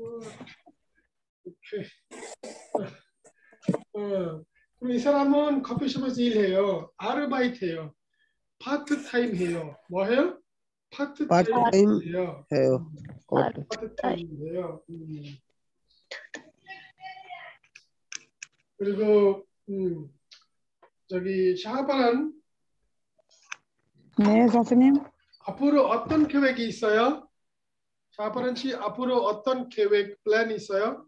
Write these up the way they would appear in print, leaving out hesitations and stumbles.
오케이. 그럼 이 사람은 커피숍에서 일해요. 아르바이트 해요. 파트타임 해요. 뭐 해요? 파트타임 해요. 해요. 파트타임 해요. 그리고 저기 샤바는 네, 선생님. 앞으로 어떤 계획이 있어요? 샤바는 씨 앞으로 어떤 계획 플랜이 있어요?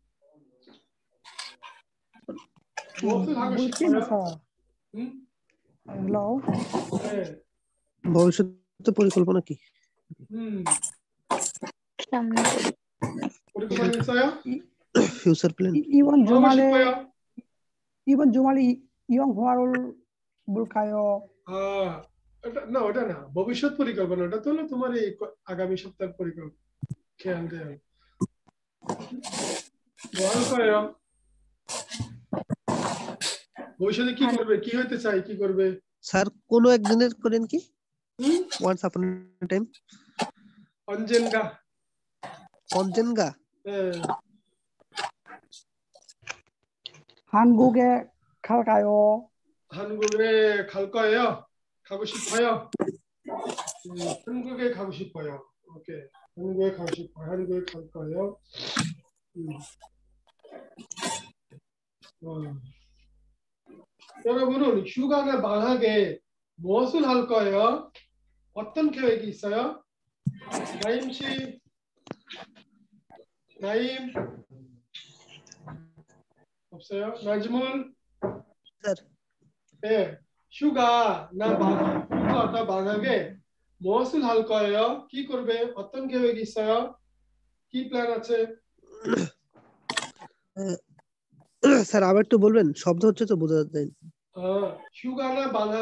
무엇을 하고 싶어요? Hello. 네. ভবিষ্যৎ পরিকল্পনা কি? পরিকল্পনা 있어요? Future plan 이번 뭐 하고 싶어요? 주말에 이왕화를 볼까요? ওটা না ভবিষ্যৎ পরিকল্পনা ওটা তো হলো তোমার এই আগামী সপ্তাহের পরিকল্পনা খেয়াল দেয় বল করেও ভবিষ্যতে কি করবে কি হতে চাই কি করবে স্যার কোন একদিনের করেন কি once upon a time 언젠가 한국에 갈까요? 한국에 갈 거예요. 가고 싶어요. 한국에 가고 싶어요. 오케이. 한국에 가고 싶어요. 한국에 갈 거예요. 여러분은 휴가나 방학에 무엇을 할 거예요? 어떤 계획이 있어요? 나임 씨, 나임 없어요? 나지물? 네, 휴가나 방학에 무엇을 할 거예요? কি করবে? 어떤 계획이 있어요? কি প্ল্যান আছে? স্যার আবার একটু বলবেন শব্দ হচ্ছে তো বোঝা যায় 휴가나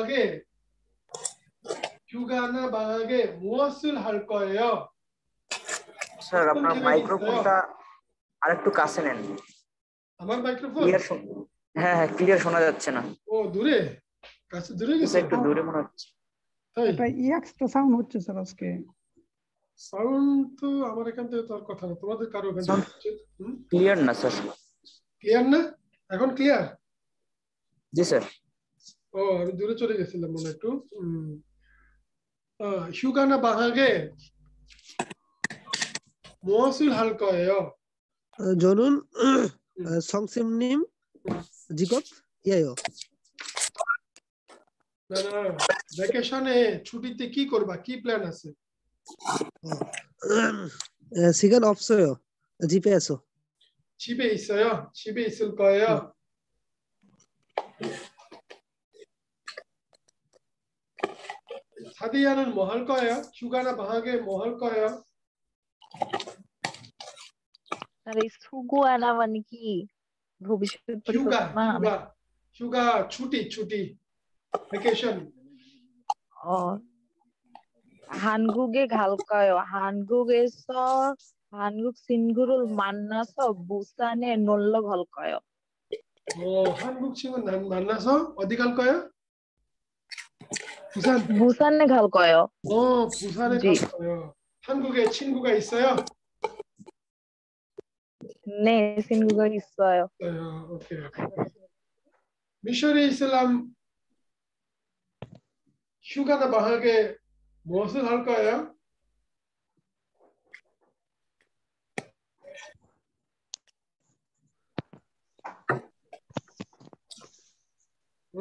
방학에 무엇을 할 거예요? স্যার আপনার মাইক্রোফোনটা আরেকটু কাছে নেন আমার মাইক্রোফোন হ্যাঁ হ্যাঁ ক্লিয়ার শোনা যাচ্ছে না ও দূরে কাছে দূরে গেছে একটু দূরে মনে হচ্ছে এটা এক্সট্রা সাউন্ড হচ্ছে স্যার আজকে সাউন্ড তো আমার এখান থেকে তোর কথা না তোমাদের কারো এখান থেকে ক্লিয়ার না স্যার ক্লিয়ার না এখন ক্লিয়ার জি স্যার ও আমি দূরে চলে গেছিলাম মনে একটু 휴가나 방학에 무엇을 할 거예요? 저는 성심님 직업 이에요. 나는 ভ্যাকেশনে ছুটিতে কি করবা কি প্ল্যান আছে? 시간 없어요. 집에서. 집에 있어요? 집에 있을 거예요? 사디야는 뭐 할 거예요? 휴가나 방학에 뭐 할 거예요? আরে সুগুয়ানা মানে কি ভবিষ্যৎ পরিকল্পনা 휴가 ছুটি ভ্যাকেশন 한국에 갈 거예요. 한국에서 한국 친구를 만나서 부산에 놀러 갈 거예요. 한국 친구 만나서 어디 갈 거예요? 부산에 갈 거예요. 부산에 갈 거예요. 한국에 친구가 있어요? 네, 친구가 있어요. 오케이. 미션이 이슬람 휴가나 방학에 무엇을 할 거예요? 응?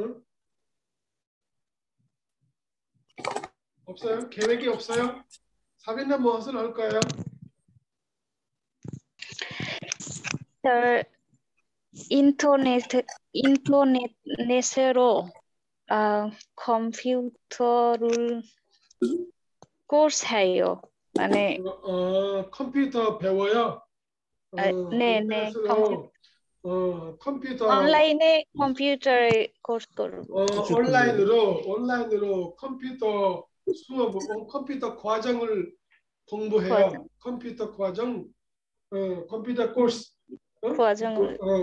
없어요? 계획이 없어요? 사빈나 무엇을 할 거예요? 인터넷으로 컴퓨터를 코र्스해요. মানে 컴퓨터 배워요? 네. 컴퓨터 온라인에 컴퓨터 코र्스 온라인으로 컴퓨터 수업 컴퓨터 과정을 공부해요. 컴퓨터 과정 컴퓨터 코र्스 과정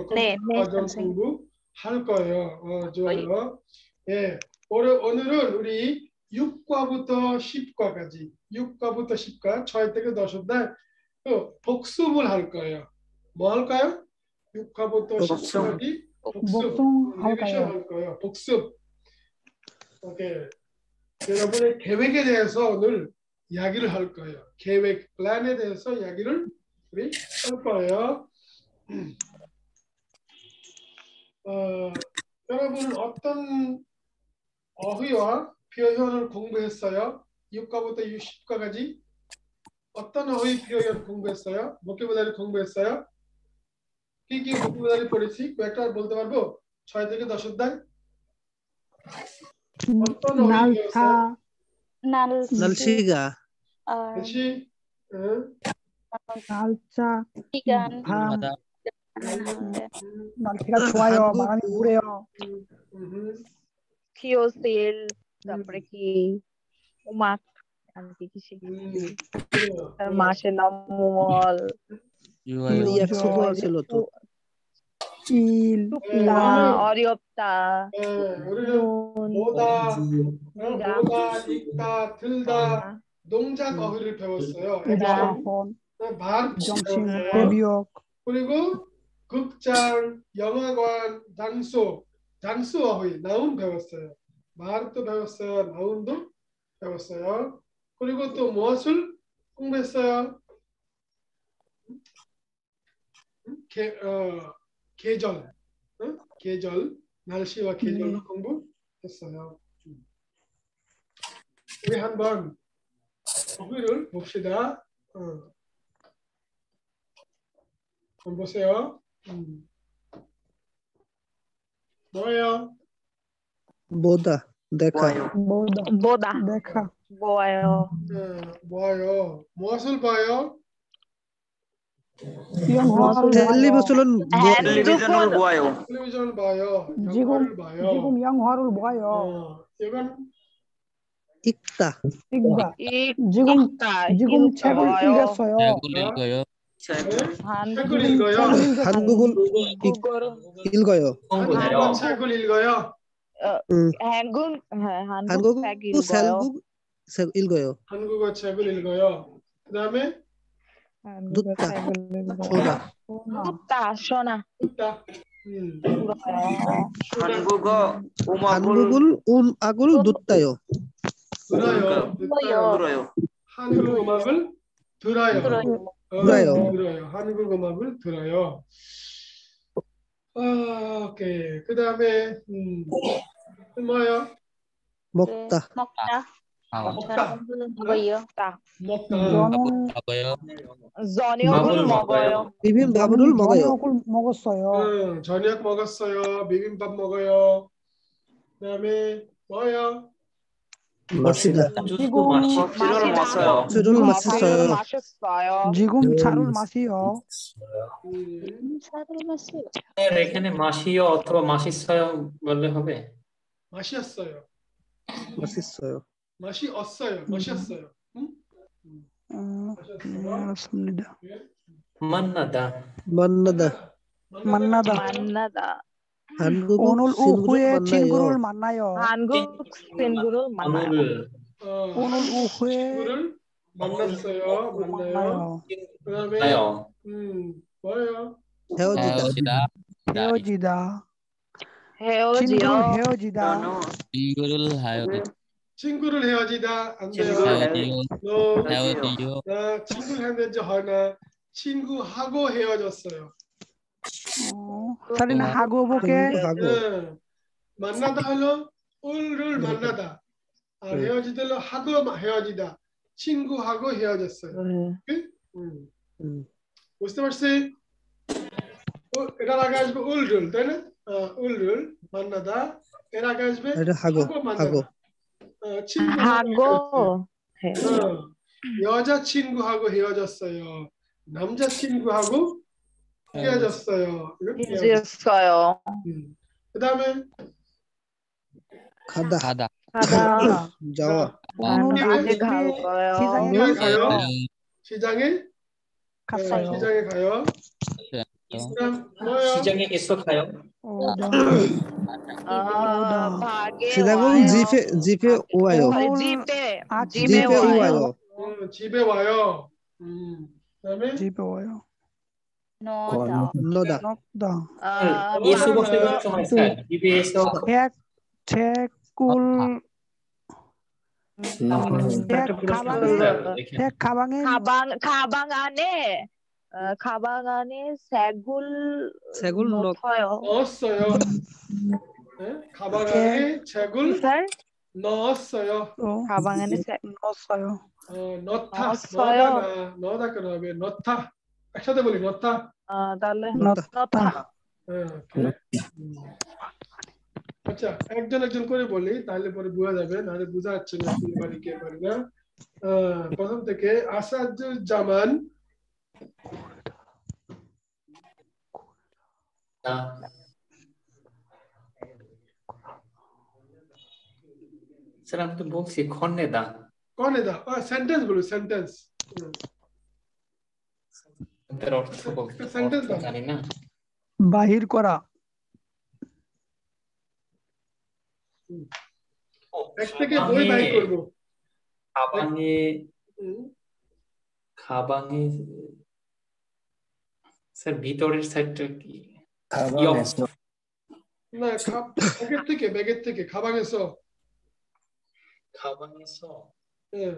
공부할 거예요. 좋아요. 예. 오늘은 우리 6과부터 10과까지 6과부터 10과 6 থেকে 10 অধ্যায় 또 복습을 할 거예요. 뭐 할까요? 6화부터 복습. 10화까지 복습할까요? 할 거예요. 복습. 오케이. 여러분의 계획에 대해서 오늘 이야기를 할 거예요. 계획, 플랜에 대해서 이야기를 우리 할 거예요. 여러분은 어떤 어휘와 표현을 공부했어요? 6과부터 60과까지 어떤 어휘 표현 공부했어요? vocabulary 공부했어요? কি কি vocabulary পড়েছি কয়েকটা বলতে পারবো 6 থেকে 10 অধ্যায় অত্যন্ত নালসা Nalsiga. বেশি 나ል차 시간 밤 날씨가 좋아요. 바람이 부래요. কিওসিল তারপরে কি উমাক আমি কি কি শিখেছি মাসে নমল 약속을 ছিল তো 일 어렵다 우리는 보다 읽다 들다 동작 어휘를 배웠어요. 우자혼 말 정신 대비역 그리고 극장, 영화관, 장수 어휘, 나운 배웠어요. 말도 배웠어요. 나운도 배웠어요. 그리고 또 무엇을 공부했어요? 계절, 계절, 날씨와 계절을 공부했어요. 우리 한번 어휘를 봅시다. 한번 보세요. 뭐예요? 보다 দেখা 보다 내가 보아요 뭐예요? 무엇을 봐요? 영화를 텔레비전은 텔레비전을 보아요. 텔레비전을 봐요. 영화를 봐요. 지금 영화를 봐요. 이건 읽다 읽다. 읽다 지금 책을 읽었어요. 읽어요. 책을 읽어요. 한국을 읽어요. 한국어 책을 읽어요. 한국 한국어 책 읽어요. 책 읽어요. 한국어 책을 읽어요. 그다음에 듣다 듣다 쇼나 듣다. 한국어 한국을 음악을 듣다요. 들어요. 한국 음악을 들어요. 들어요. 한국 음악을 들어요. 오케이. 그다음에 뭐요? 먹다 먹어요. 먹다. 먹어요. 저녁을 먹어요. 비빔밥을 먹어요. 저녁을 먹었어요. 저녁 먹었어요. 비빔밥 먹어요. 그다음에 뭐요? 마시다 술을 마셔요. 술을 마셨어요. 지금 차를 마시요. 차를 마시요. এখানে মাসিও অথবা মাসিসয় বললে হবে 마셨어요. 맛있어요. 마셨어요. 마셨어요. 알았습니다. 만나다 만나다. 한국 오늘 오후에 친구를 만나요. 만나요. 한국 친구를 만나요. 오늘 오후에 친구를 만났어요. 만나요. 그다음에 뭐예요? 헤어지다 헤어지다. 친구를 헤어지다 안 돼요. 나 친구를 헤어졌지 하나 친구하고 헤어졌어요. 사리는 하고 볼게. 만나다 하면 을을 만나다. 헤어지다 하고 헤어지다. 친구하고 헤어졌어요. বুঝতে পারছি? এটার আগে আসবে উলরুল, তাই না? উলরুল 만나다. এর আগে আসবে 하고 하고 여자친구하고 헤어졌어요. 남자친구하고 헤어졌어요. 이렇게 잊었어요. 그다음에 가다 자와 어디 갈 거예요? 어디 가요? 시장에 갔어요. 시장에 가요. 그다음 뭐요? 시장에 있어가요 시장은 집에 와요. 집에 와요. 집에 와요. 그다음에 집에 와요. 너다. 너다. 너다. 예수 너다 বসে 나 সময় স্যার বিবিএস 책을 책 একটা প্রশ্ন 가방에 স্যার দেখেন 책 가방에 가방 안에 새굴 새굴 넣어요. 넣었어요. 네? 가방 책 안에 책을 쌀 넣었어요. 또 가방 안에 넣었어요. 넣다 넣었어요. 넣다 그러면 넣다 একসাথে বলি 넣다 달래 넣었다. ওকে আচ্ছা একজন একজন করে বলি তাহলে পরে বোঝা যাবে নাহলে বোঝা যাচ্ছে না কি পারি কে পারি না প্রথম থেকে আসাদুজ্জামান স্যার আমি তো বলছি খন্নেদা কনেদা সেন্টেন্স বলো সেন্টেন্স এর অর্থ বলতে Sentence দাও। জানি না বাহির করা এক থেকে বই বাই করব খাবাঙে খাবাঙে স্যার ভিতরের সাইডটা কি না ব্যাগের থেকে খাবার এসো খাবাঙে서 হ্যাঁ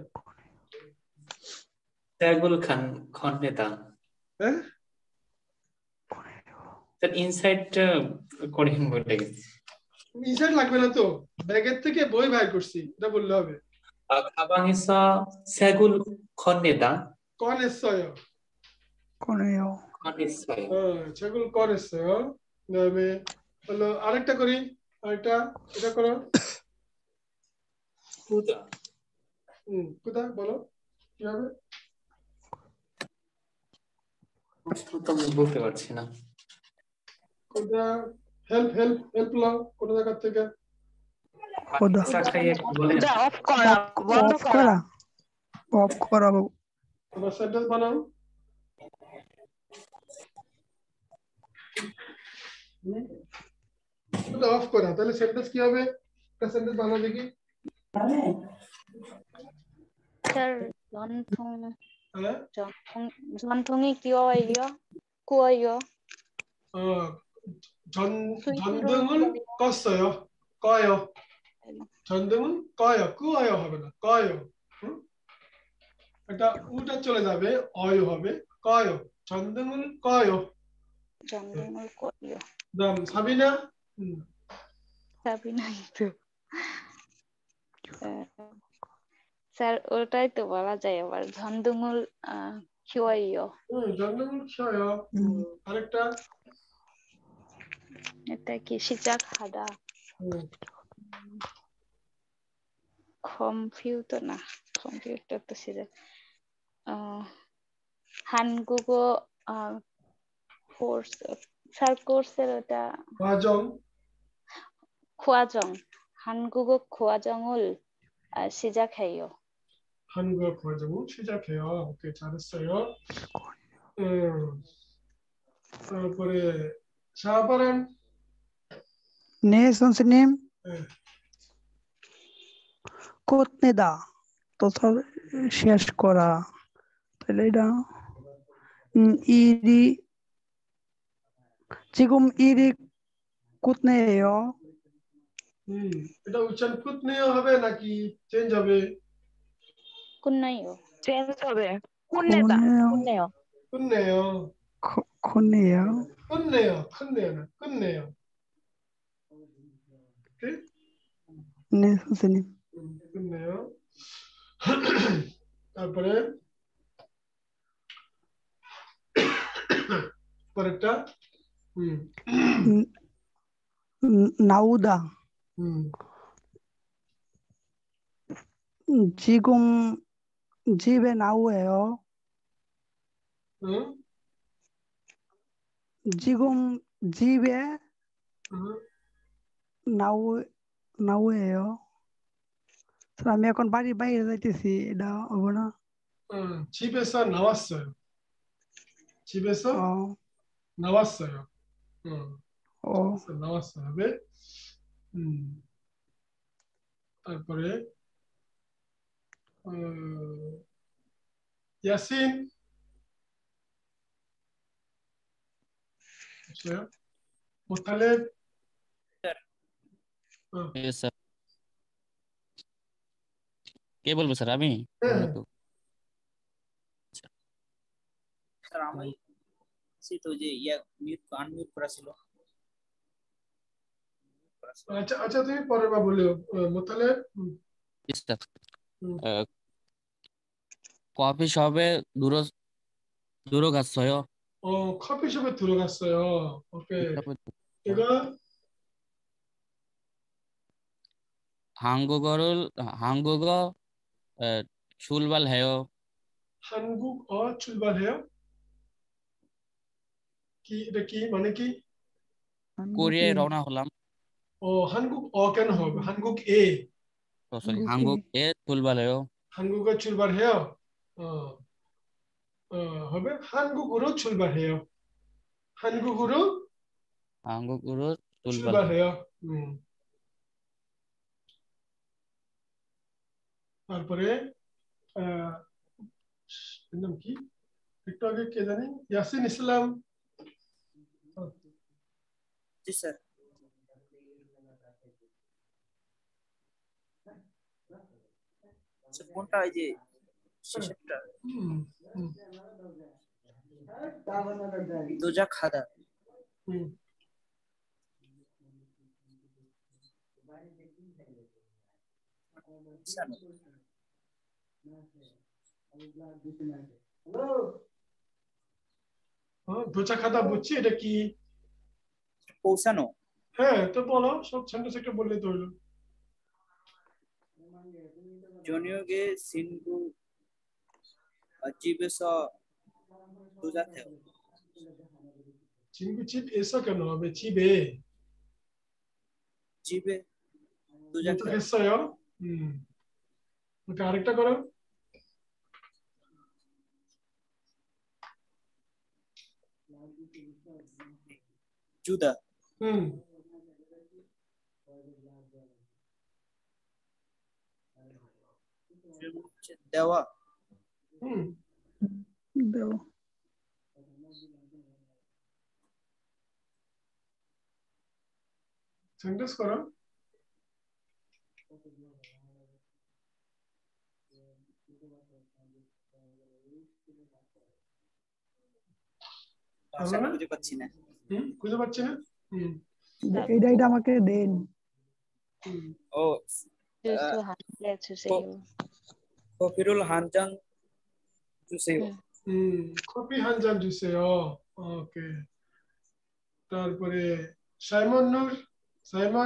새굴 খন্নেদা হ্যাঁ স্যার ইনসাইডটা কোডিং বলে গেছে ইনসাইড লাগবে না তো ব্যাগের থেকে বই বাইর করছি এটা বললে হবে 가방에서 새굴 건네다. 꺼냈어요. 꺼내요. 꺼냈어요. 책을 꺼냈어요. 그다음에 হলো আরেকটা করি আরেকটা এটা করো 꾸다. কোথা বলো কিভাবে তো আমি বলতে পারছি না কোথা হেল্প লাও কোন জায়গা থেকে খোদা বলেন অফ করা বন্ধ অফ করা করা অফ করা তোমার সেন্টেন্স বানাও এটা অফ করা তাহলে সেন্টেন্স কি হবে একটা সেন্টেন্স বানাও দেখি স্যার 전통 হ্যাঁ 전통이 구워요 전등을 껐어요. 꺼요. 전등은 꺼요. 끄어요 হবে না 꺼요. এটা উল্টা চলে যাবে অয় হবে 꺼요. 전등을 꺼요. 전등을 꺼요 그다음 사비나 সাবিনাইতো স্যার ওটাই তো বলা যায় আবার 전등을 켜요 전등을 켜요. 아렉টা এটা কি 시작하다 컴퓨터 시작 한국어 코र्스 স্যার কোর্সের ওটা 과정 한국어 과정을 시작해요. 한국어 과정을 시작해요. 오케이 잘했어요. তারপরে শাহপারান 네 선생님 꽃내다 또 শেষ করা তাহলে এটা 일이 지금 일이 꽃내요. এটা উচ্চারণ কুতনেও হবে নাকি চেঞ্জ হবে 끝나요. চেঞ্জ হবে 끝내다. 끝내요. 끝내요 콘네요. 끝내요 나 끝내요 오케이 네 선생님. 끝내요 তারপরে পরেরটা 나오다 지금 집에 나오예요. 지금 집에 나오예요. আমি এখন বাড়ির বাইরে যাইতেছি এটা হবে না 집에서 나왔어요 집에서 나왔어요 나왔어요 왜 তারপরে ইয়াসিন 있어요. Motaleb Yes, sir. কে বলবো স্যার আমি হ্যাঁ বলো হ্যাঁ তো স্যার আমি সে তো যে মিউট আনমিউট করা ছিল আচ্ছা আচ্ছা তুমি পরের বার বলিও মোতালেব Yes, sir. হুম, 커피숍에 들어갔어요. 커피숍에 들어갔어요. 오케이. 이거 한국어 에, 출발해요. 한국어 출발해요. কি এটা কি মানে কি কোরিয়ায় রওনা হলাম। 한국어 কেন হবে 한국에 সরি 한국에. 한국에 출발해요. 한국어 출발해요. 어, হবে 한국으로 출발해요. 한국으로 한국으로 출발해요. 출발해요. তারপরে এর নাম কি একটু আগে কে জানি ইয়াসিন ইসলাম জি স্যার কোনটা এই যে শেষেরটা হুম, হুম, দোজা খাদা হুম। দোচা খাদা বুঝছি এটা কি পৌঁছানো হ্যাঁ তো বলো সব সেন্টেন্স একটা বললে তো হলো জনিয়োগে সিনগু 집에서 도착해요. 친구 집에서 কেন হবে 집에 집에 도착해요. 도착했어요. ওকে আরেকটা করো 주다 হুম দেওয়া হুম দাও সেন্টেন্স করো ভাষা খুঁজে পাচ্ছি না খুঁজে পাচ্ছি না এটা আমাকে দেন ও 주스 한개 주세요. 커피를 한 잔 주세요. 커피 한 잔 주세요. 오케이. তারপরে সাইমন নূর সাইমন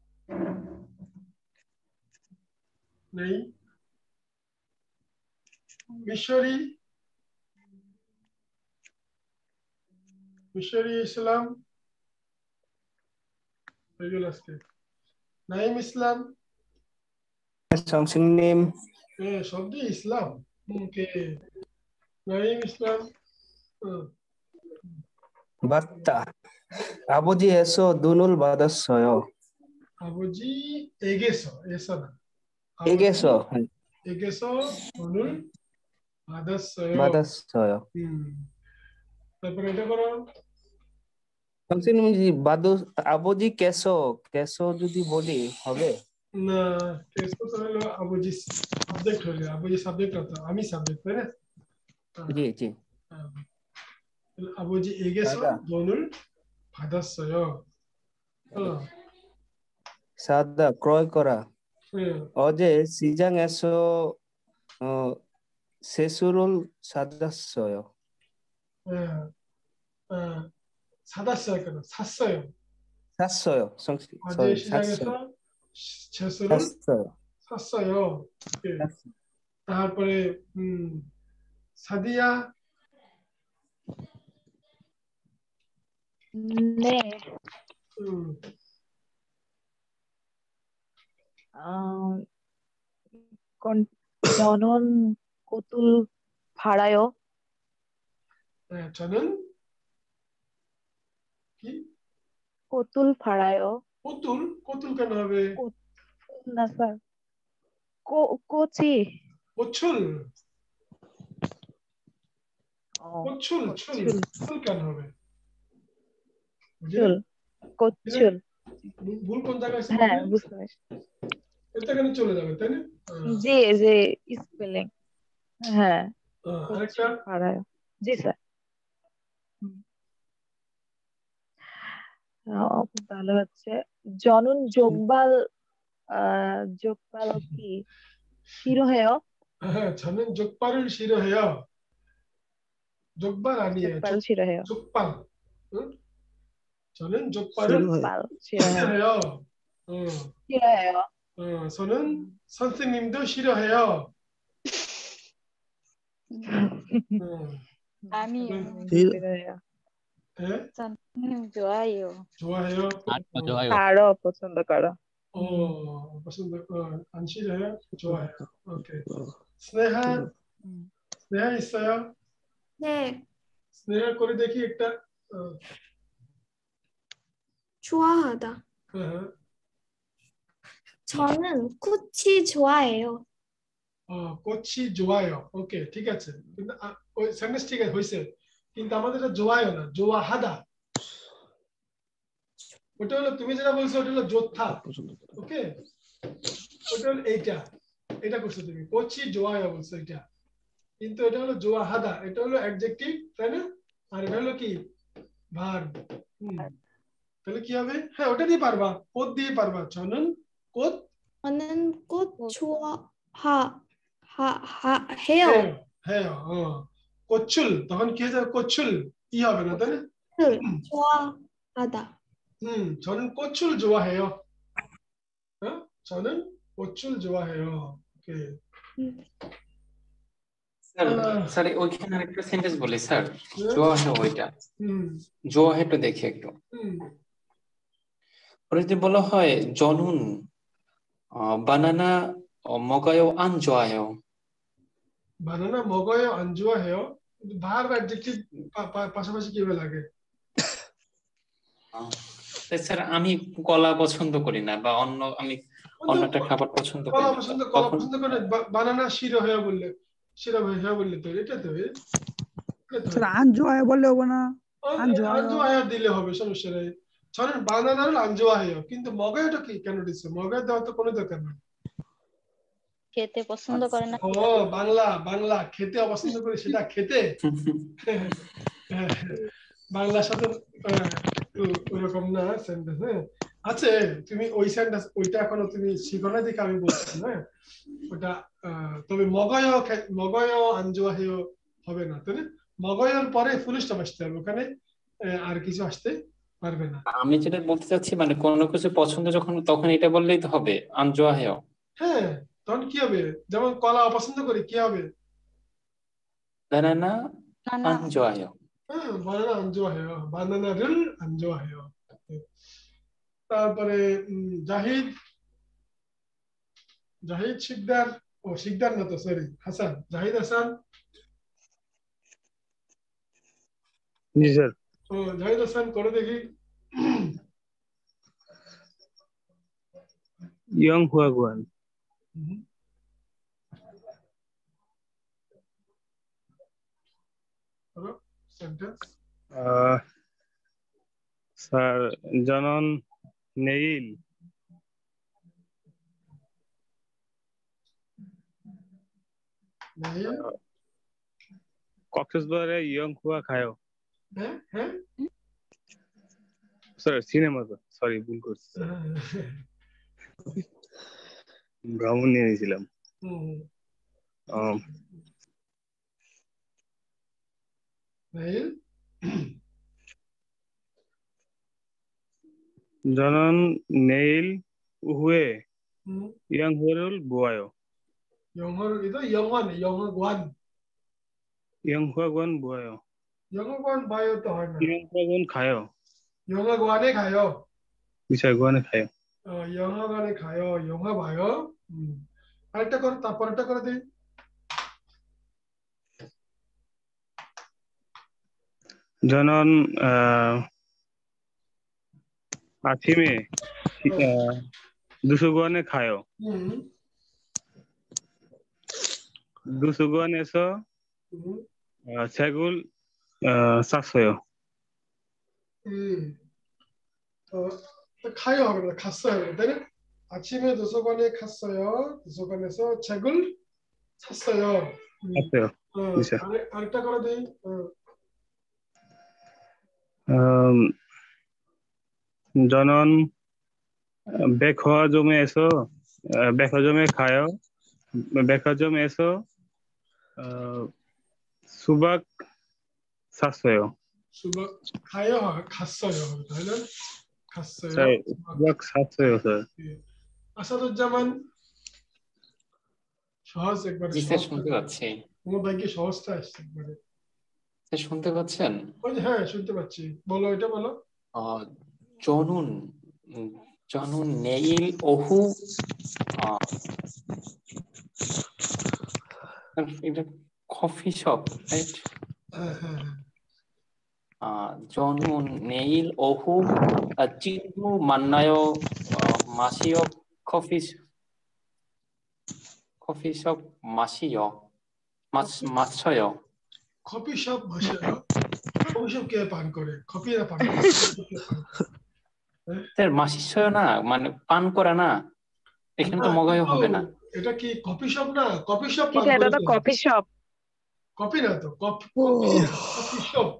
নেই মিশরি ইসলাম এগুলো আজকে নাইম ইসলাম 성승님, শব্দ ইসলাম ওকে নাইম ইসলাম 맞다. 아버지에서 눈을 받았어요. 아버지 에게서 에서나 에게서 에게서 돈을 받았어요. 받았어요. তারপরে এটা করো 성승님, 아버지께서 যদি বলি হবে? না কেসো তো হলো আবুজি সাবজেক্ট হলো আবুজি সাবজেক্ট হতো আমি সাবজেক্ট তাই না জি জি. 아버지 에게서 맞아. 돈을 받았어요. 사다 ক্রয় করা. 네. 어제 시장에서 세수를 사왔어요. 네. 사다어요 그러 샀어요. 샀어요. 어제 시장에서 채소를 샀어요. 네. তারপরে সাদিয়া 네. 저는 꽃을 팔아요. 네, 저는 কি 꽃을 팔아요. 꽃을 কেন হবে না স্যার কোচি 꽃을 어, 꽃을 কেন হবে চুল কোচুল ভুল কোন জায়গায় আছে হ্যাঁ বলবে? বুঝতে পারছি এটা কেন চলে যাবে তাই না? জি যে স্পেলিং হ্যাঁ আরেকটা কোচুল ফাড়ায় জি স্যার তাহলে হচ্ছে জনন যোগবাল যোগবাল কি শিরোহেয় হ্যাঁ 저는 족발을 싫어해요. 족발 아니에요. যোগবাল শিরোহেয় 족발. 응? 저는 족발을 싫어해. যোগবাল শিরোহেয় 싫어해요. 어, শিরোহেয় 저는 선생님도 싫어해요. 어, 아니요. শিরোহেয় 예? 선생님 좋아요. 좋아해요. 좋아요. কারো পছন্দ করো 무슨 안 싫어해요? 좋아해요. 오케이. 스네하 스네하 있어요? 네, 스네하 করে দেখি একটা 좋아하다. 저는 꽃이 좋아해요. 꽃이 좋아요. 오케이, ঠিক আছে. কিন্তু ওই সেন্টেন্স ঠিক হইছে। কিন্তু আমাদের এটা 좋아요 না, 좋아하다. ওটা হলো তুমি যেটা বলছো ওটা হলো যোদ্ধা। ওকে? ওটা হলো এইটা। এটা করছো তুমি। 꽃이 좋아요 বলছো এটা। কিন্তু এটা হলো 좋아하다। এটা হলো অ্যাডজেক্টিভ, তাই না? আর এটা হলো কি? ভার্ব। তাহলে কি হবে? হ্যাঁ, ওটা দিয়ে পারবা। 꽃 দিয়ে পারবা। 저는 꽃 저는 꽃 해요. 해요. 꽃을 তখন কি হয়ে যাবে? 꽃을 이 হবে না, তাই না? 좋아하다. 저는 꽃을 좋아해요. 저는 꽃을 좋아해요. 오케이. স্যার ওইখানে একটা সেন্টেন্স বলি স্যার জোয়াহে ওইটা জোয়াহেটা দেখি একটু ওরা যদি বলা হয় জনুন বানানা 먹어요 안 좋아해요 바나나 먹어요 안 좋아해요? ভার্ব অ্যাডজেক্টিভ পাশাপাশি কিভাবে লাগে? স্যার আমি কলা পছন্দ করি না বা আমি অন্য একটা খাবার পছন্দ করি কলা না পছন্দ করে বানানা 싫어해요 বললে 싫어해요 বললে তো এটা তো স্যার আনজোয়া বললে হবে না 안좋아해요 দিলে হবে, সমস্যা নেই। 저는 바나나를 안 좋아해요. কিন্তু 먹어요টা কি কেন দিছে? 먹어요 দেওয়া তো কোনো দরকার নেই। খেতে পছন্দ করে না ও বাংলা খেতে অপছন্দ করে সেটা খেতে বাংলার সাথে ওরকম না সেন্টেন্স। হ্যাঁ আছে, তুমি ওই সেন্টেন্স ওইটা এখনো তুমি শিখো না দেখে আমি বলছি না ওটা। তবে 먹어요 안 좋아해요 হবে না, তাই না? 먹어요র পরে ফুল স্টপ আসতে হবে, ওখানে আর কিছু আসতে পারবে না। আমি যেটা বলতে চাচ্ছি মানে কোনো কিছু পছন্দ যখন তখন এটা বললেই তো হবে 안 좋아해요 হ্যাঁ, তখন কি হবে? যেমন কলা অপছন্দ করি কি হবে? 바나나 안 좋아해요 바나나 안 좋아해요. 바나나를 안 좋아해요. তারপরে জাহিদ শিকদার না তো, সরি হাসান, জাহিদ হাসান। জি স্যার জাহিদ হাসান করে দেখি। ইয়ং হুয়াগুয়ান সেন্টেন্স স্যার জনন নেইল কক্সবাজারে ইয়ং হুয়া খায়ও। হ্যাঁ স্যার সিনেমা তো সরি ভুল করছি ভ্রমণ নিয়ে নিয়েছিলাম। জনন নেইল উহুয়ে ইয়ং হুয়ারুল বুয়ায়ো 영어를 itu 영어관 ইয়ং হুয়াগুয়ান বুয়ায়ো 영어관 봐요 또 হয় না, ইয়ং হুয়াগুয়ান খায়ো 영어관에 가요. বিশাগুয়ানে খায়ো 영화관에 가요. 영화 봐요. আরেকটা করো, তারপরটা করে দিই। জনন আছিমে দুসুগুয়ানে খায়ো দুসুগুয়ানে서 책을 샀어요. 또 가요 하면 갔어요. 그러니까 아침에 도서관에 갔어요. 도서관에서 책을 샀어요. 샀어요. জি স্যার। আরেকটা করে দেই। 저는 백화점에 가요. 백화점에서 수박 샀어요. 수박 가요 갔어요. তাহলে 갔어요. Sir 수박 샀어요 sir. আসাদুজ্জামান সহজ একবার জি স্যার শুনতে পাচ্ছি। তোমার ভাইকে সহজটা আসছে একবারে। স্যার শুনতে পাচ্ছেন? হ্যাঁ শুনতে পাচ্ছি, বলো এটা বলো। 저는 내일 오후 এটা 커피숍 right? 저는 내일 오후 친구 만나요. 커피숍 마셔요. 커피숍 마셔요? 커피숍 কে পান করে? কফিরা পান করে। স্যার মাসিসয় না মানে পান করে না, এখানে তো মগায় হবে না। এটা কি কফি শপ না? কফি শপ পান এটা করে। তো কফি শপ। কফি না তো কফি শপ।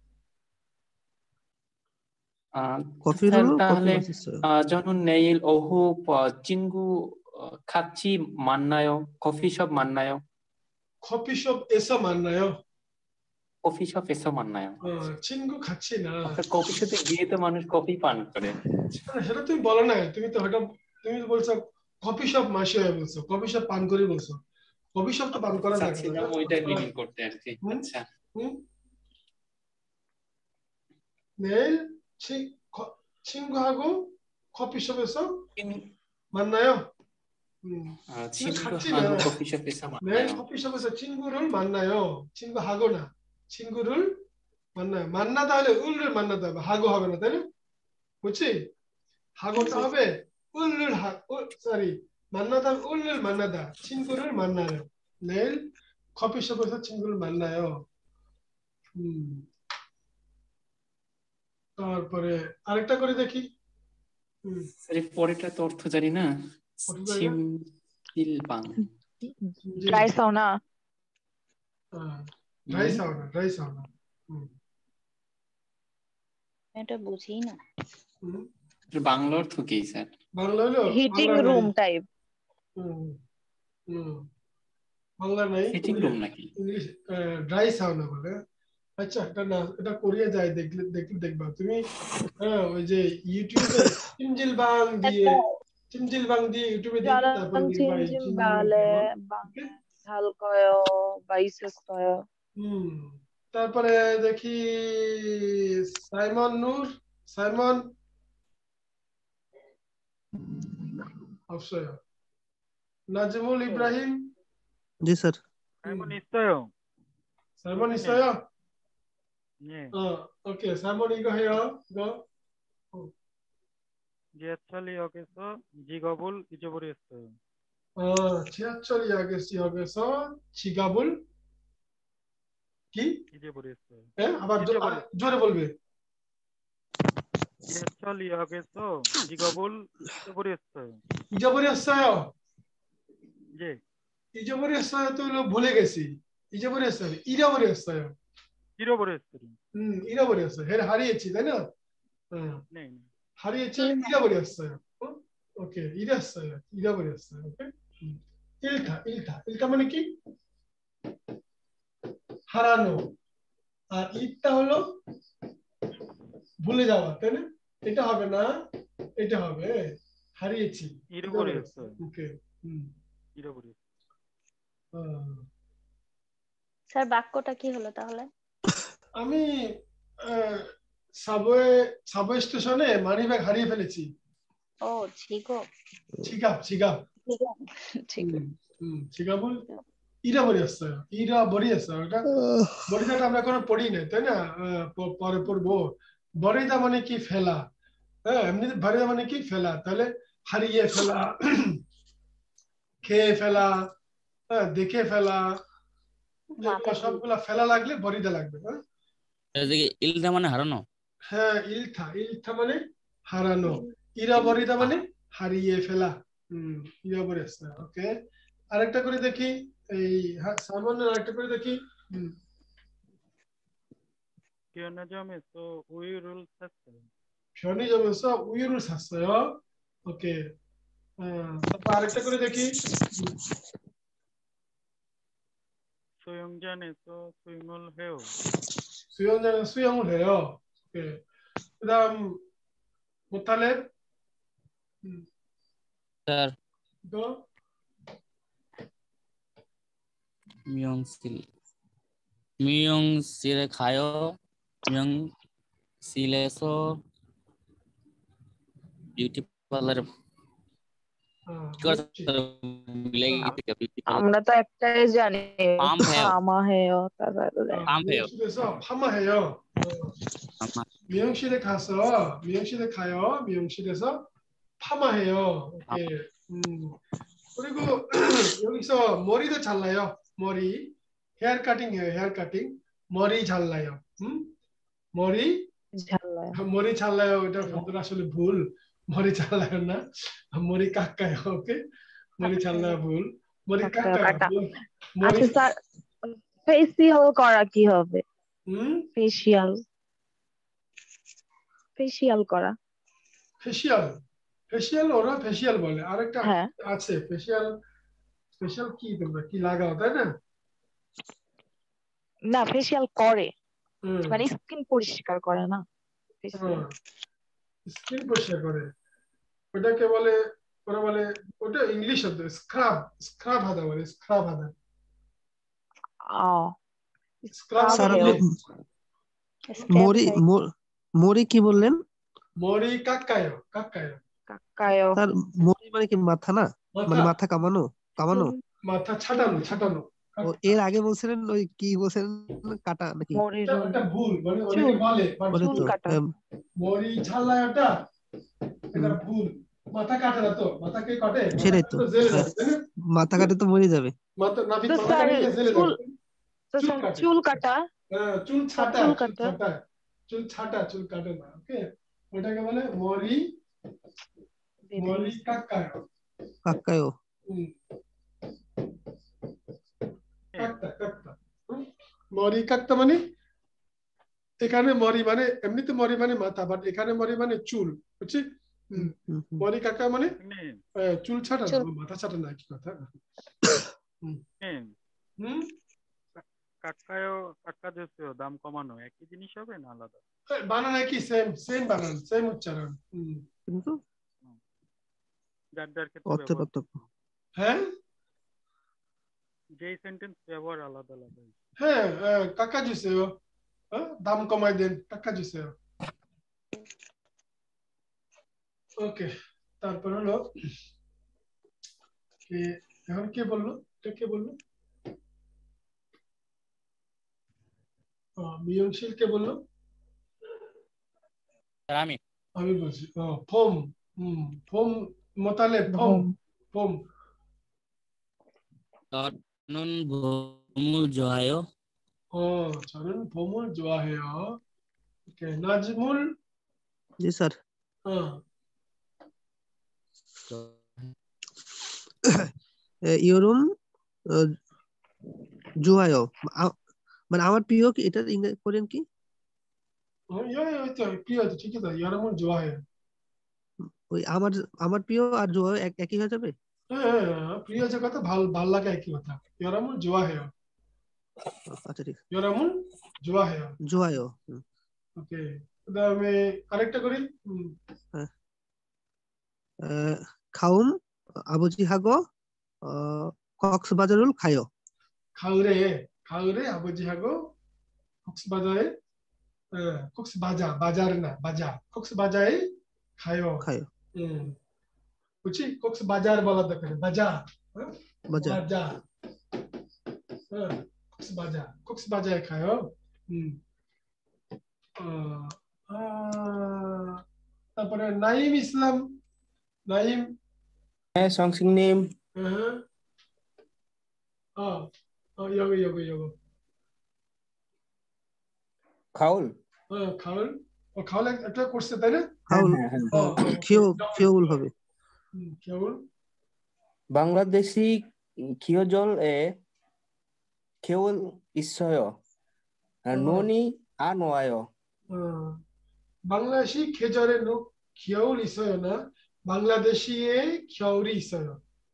তাহলে 저는 내일 오후 친구 같이 만나요. 커피숍 만나요. 커피숍에서 만나요. 커피숍에서 만나요. 친구 같이 나। 커피숍에 গিয়ে তো মানুষ কফি পান করে। সেটা তুমি বলো না, তুমি তো হঠাৎ তুমি বলছো কফি শপ মাসিয়া বলছো, কফি শপ পান করে বলছো। কফি শপ তো পান করা যায় না। ওইটা মিনিং করতে আর কি। আচ্ছা। 내일 친구하고 커피숍에서 만나요. 친구하고 커피숍에서 만나요. 내일 커피숍에서 친구를 만나요. 친구하거나 친구를 만나요. 만나다 하면 을을 만나다 하고 하거나 되네. 그렇지? 하고 다음에 만나다 을을 만나다 친구를 만나요. 내일 커피숍에서 친구를 만나요. তারপরে আরেকটা করে দেখি। পরেরটা তো অর্থ জানি না। চিমজিলবাং ড্রাই সাউনা। Dry sauna. এটা বুঝি না। বাংলা অর্থ কি স্যার? বাংলা হলো হিটিং রুম টাইপ। বাংলা নাই, হিটিং রুম নাকি? ইংলিশ ড্রাই সাউনা বলে। আচ্ছা এটা না, এটা কোরিয়া যায় দেখবা তুমি। ওই যে ইউটিউবে চিমজিলবাং দিয়ে ইউটিউবে দেখবে, তারপর দেখবা তারপরে দেখি সাইমন অবশ্যই। নাজমুল ইব্রাহিম। জি স্যার। 사이먼 있어요? 네. 오케이. 사이먼 이거 해요. 이거. 지하철역에서 지갑을 잊어버렸어요. 지하철역에서 지갑을 잊어버렸어요. 예? 아বার জোরে বলবে। 지하철역에서 지갑을 잊어버렸어요. 잊어버렸어요. 예. 잊어버렸어요 또 ভুলে গেছি। 잊어버렸어요. 잃어버렸어요. 잃어버렸어요. 하리했지, তাই না? 네. 하리했지, 잃어버렸어요. 오케이. 잃어버렸어요. 오케이. 잃다 মানে কি? হারানো। আর ইটা হলো ভুলে যাওয়া, তাই না? এটা হবে না, এটা হবে হারিয়েছি। 잃어버렸어요. ওকে। 잃어버렸어요. স্যার বাক্যটা কি হলো তাহলে? আমি সাবওয়ে স্টেশনে মানিব্যাগ হারিয়ে ফেলেছি। ও 지갑। 지갑을 잃어버렸어요. ওটা বরিদাটা আমরা এখনো পড়ি না, তাই না? পরে পড়বো। বরিদা মানে কি? ফেলা। হ্যাঁ, এমনি বরিদা মানে কি? ফেলা। তাহলে হারিয়ে ফেলা, খেয়ে ফেলা, দেখে ফেলা, সবগুলা ফেলা লাগলে বরিদা লাগবে। ইলথা মানে হারানো। হ্যাঁ, ইলথা মানে হারানো 잃어버리다 মানে হারিয়ে ফেলা 잃어버렸어요 ওকে আরেকটা করে দেখি এই সালমানের আরেকটা করে দেখি 편의점에서 우유를 샀어요. 편의점에서 우유를 샀어요 오케이 তারপর আরেকটা করে দেখি 수영장에서 수영을 해요. 수영장에서 수영을 해요 오케이 그다음 모탈렙 স্যার 이거 미용실에 가요. 미용실에서 뷰티 পার্লারে আমরা তো একটাই জানি পাম্প해요. 파마해요. তাছাড়া পাম্প해요. 미용실에서 파마해요 미용실에 가서 미용실에 가요 미용실에서 파마해요 오케이 그리고 여기서 머리도 잘라요 머리 헤어 카팅해요 헤어 카팅 머리 잘라요 머리 잘라요. 머리 잘라요 এটা শব্দটা আসলে ভুল 머리 잘라요 না 머리 깎아요 오케이 머리 잘라요 ভুল 머리 깎아요 আচ্ছা স্যার ফেসিয়াল করা কি হবে ফেসিয়াল করা ফেসিয়াল ফেসিয়াল ওরা ফেসিয়াল বলে আরেকটা আছে ফেসিয়াল ফেসিয়াল কি তোমরা কি লাগাও তাই না না ফেসিয়াল করে মানে স্কিন পরিষ্কার করে না স্কিন পরিষ্কার করে ওটাকে বলে ওরা বলে ওটা ইংলিশ শব্দ স্ক্রাব স্ক্রাব হাদা বলে স্ক্রাব হাদা স্ক্রাব মরি কি বললেন মরি কাকায়ো কাকায়ো কাকায়ো স্যার মরি মানে কি মাথা না মানে মাথা কামানো কামানো মাথা ছাটানো ছাটানো ও এর আগে বলছিলেন ওই কি বলছিলেন কাটা নাকি এটা ভুল মানে অনেকে বলে চুল কাটা মরি ছালায় ওটা এটা ভুল মাথা কাটে না তো মাথাকে কাটে সেটাই তো মাথা কাটে তো মরে যাবে মাথা নাভি মাথা কাটে জেলে যাবে চুল কাটা চুল ছাটা চুল ছাটা চুল কাটে না ওকে ওটাকে বলে মরি মরি কাকায়ো কাকায়ো মরি কাকতা মানে এখানে মরি মানে এমনিতে মরি মানে মাথা বাট এখানে মরি মানে চুল বুঝছি মরি কাকা মানে চুল ছাটা মাথা ছাটা না কি কথা কাকায়ও কাকা দিয়েছো দাম কমানো একই জিনিস হবে না আলাদা বানান একই সেম সেম বানান সেম উচ্চারণ কিন্তু যার ক্ষেত্রে হ্যাঁ যে সেন্টেন্স ব্যবহার আলাদা আলাদা হ্যাঁ কাকা দিয়েছো দাম কমাই দেন কাকা দিয়েছো ওকে তারপর হলো এখন কে বললো এটা কে বললো মিয়ংশীল কে বললো আমি বলছি ফোম ফোম মোতালে ফোম ফোম 저는 봄을 좋아해요. 저는 봄을 좋아해요. 오케이 나즈물 जी सर ইউরুম জুয়ায়ো মানে আমার প্রিয় কি এটা ইংরেজি কোরিয়ান কি প্রিয় তো ঠিকই তো ইয়ারমুন জুয়ায়ো ওই আমার প্রিয় আর জুয়ায়ো একই হয়ে যাবে প্রিয় যে কথা ভাল লাগে একই কথা ইয়ারমুন জুয়ায়ো আচ্ছা ঠিক ইয়ারমুন জুয়ায়ো জুয়ায়ো ওকে 그다음에 আরেকটা করি খাউম 아버지하고 콕스바자를 가요. 가을에 아버지하고 콕스바자에 가요. 그렇지? 콕스바자를 বলাতে পারে 콕스바자에 가요. তারপরে নাইম ইসলাম 나임 성식님 여기 가을 가을 খাওয়াল একটা করছে তাই না? খাউল খিওল হবে। খিওল বাংলাদেশি খিওজল এ খিওল 있어요. 논이 안 와요. বাংলাদেশি 계절에 겨울 있어요나 방글라데시에 겨울이 있어요.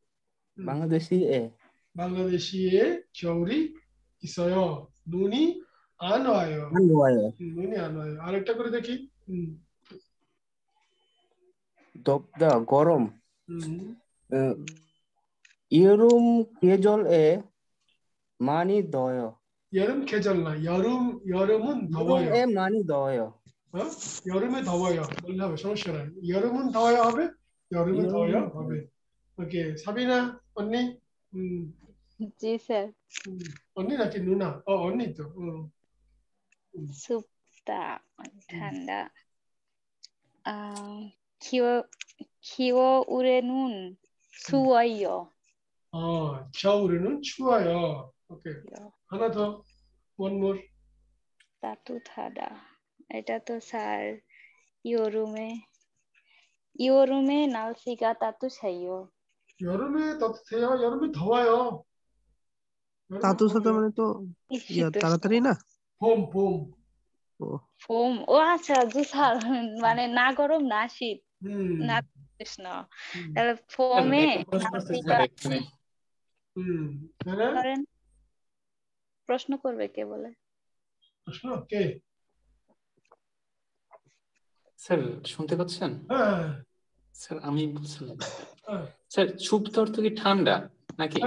방글라데시에 겨울이 있어요. 눈이 안 와요. 눈이 안 와요. 아রেকটা করে দেখি। 덥다 গরম 여름 계절에 많이 더워요. 여름 계절나 여름은 더워요. 여름에 많이 더워요. 여름에 더워요. বললে হবে সমস্যা নাই। 여름은 더워요 হবে 여름은 더워요 হবে। ওকে সাবিনা 언니 জি স্যার 언니 নাকি 누나? 언니 তো 춥다 ঠান্ডা 겨울에는 추워요. 겨울에는 추워요. 오케이 하나 더 one more 따뜻하다 এটা তো স্যার 여름에 날씨가 따뜻해요. 여름에 따뜻해요. 여름에 더워요. 따뜻하다 মানে তো তাড়াতাড়ি না? 봄 ও আচ্ছা জি স্যার মানে না গরম না শীত না কৃষ্ণ তাহলে ফোমে করেন প্রশ্ন করবে কে বলে প্রশ্ন কে স্যার শুনতে পাচ্ছেন? স্যার আমি বলছিলাম স্যার সুপ্ত অর্থ কি ঠান্ডা নাকি?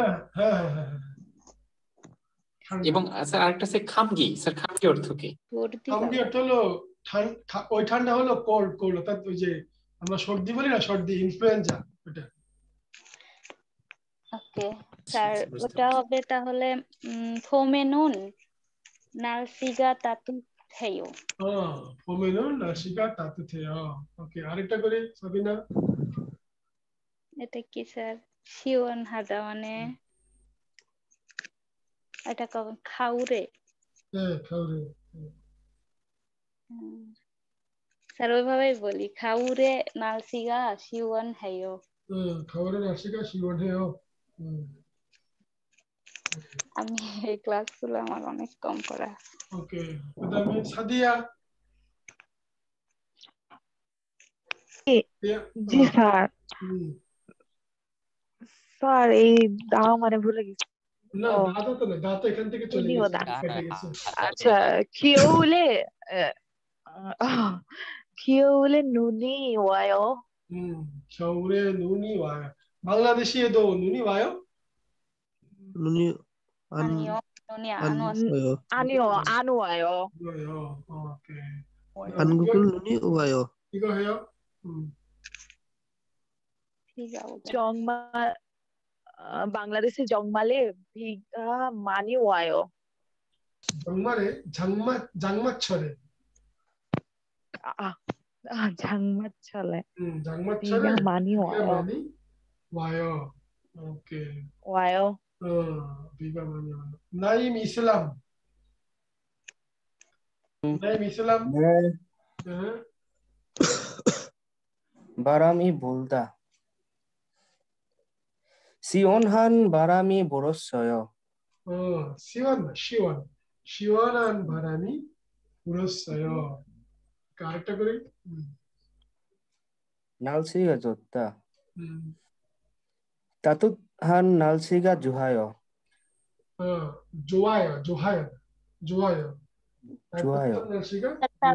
এবং স্যার আরেকটা স্যার খামগি, স্যার খামগি অর্থ কি? খামগি অর্থ হলো ওই ঠান্ডা হলো কোল্ড অর্থাৎ ওই যে আমরা সর্দি বলি না, সর্দি ইনফ্লুয়েঞ্জা ওটা। ওকে স্যার ওটা হবে তাহলে ফোমেনুন 날씨가 따뜻해요. 봄에는 날씨가 따뜻해요. ওকে আরেকটা করি সাবিনা। এটা কি স্যার 시원하다 মানে এটা কখন খাউরে? খাউরে স্যার ওইভাবেই বলি খাউরে 날씨가 시원해요. খাউরে 날씨가 시원해요. আমি এই ক্লাসগুলো আমার অনেক কম করা। ওকে 그다음에 সাদিয়া। জি স্যার স্যার এই দাও মানে ভুলে গেছি। না দাদা তো না, দাদা এখান থেকে চলে গেছে। আচ্ছা 겨울에 눈이 와요. 겨울에 눈이 와요. 방글라데시에도 눈이 와요? 눈이 아니요. 눈이 안 왔어요. 아니요, 안 와요. 오케이. 한국은 눈이 와요. 이거 해요? 정말 방글라데시 정말에 비가 많이 와요. 정말에 장마철에. 장마철에. 장마철에 비가 많이 와요. 오케이. 와요. 비가 많이 와요. 나임 이슬람. 네. 바람이 불다. 시원한 바람이 불었어요. 시원한 바람이 불었어요. 아রেকটা করি 날씨가 좋다. 따뜻한 날씨가 좋아요. 좋아요. 따뜻한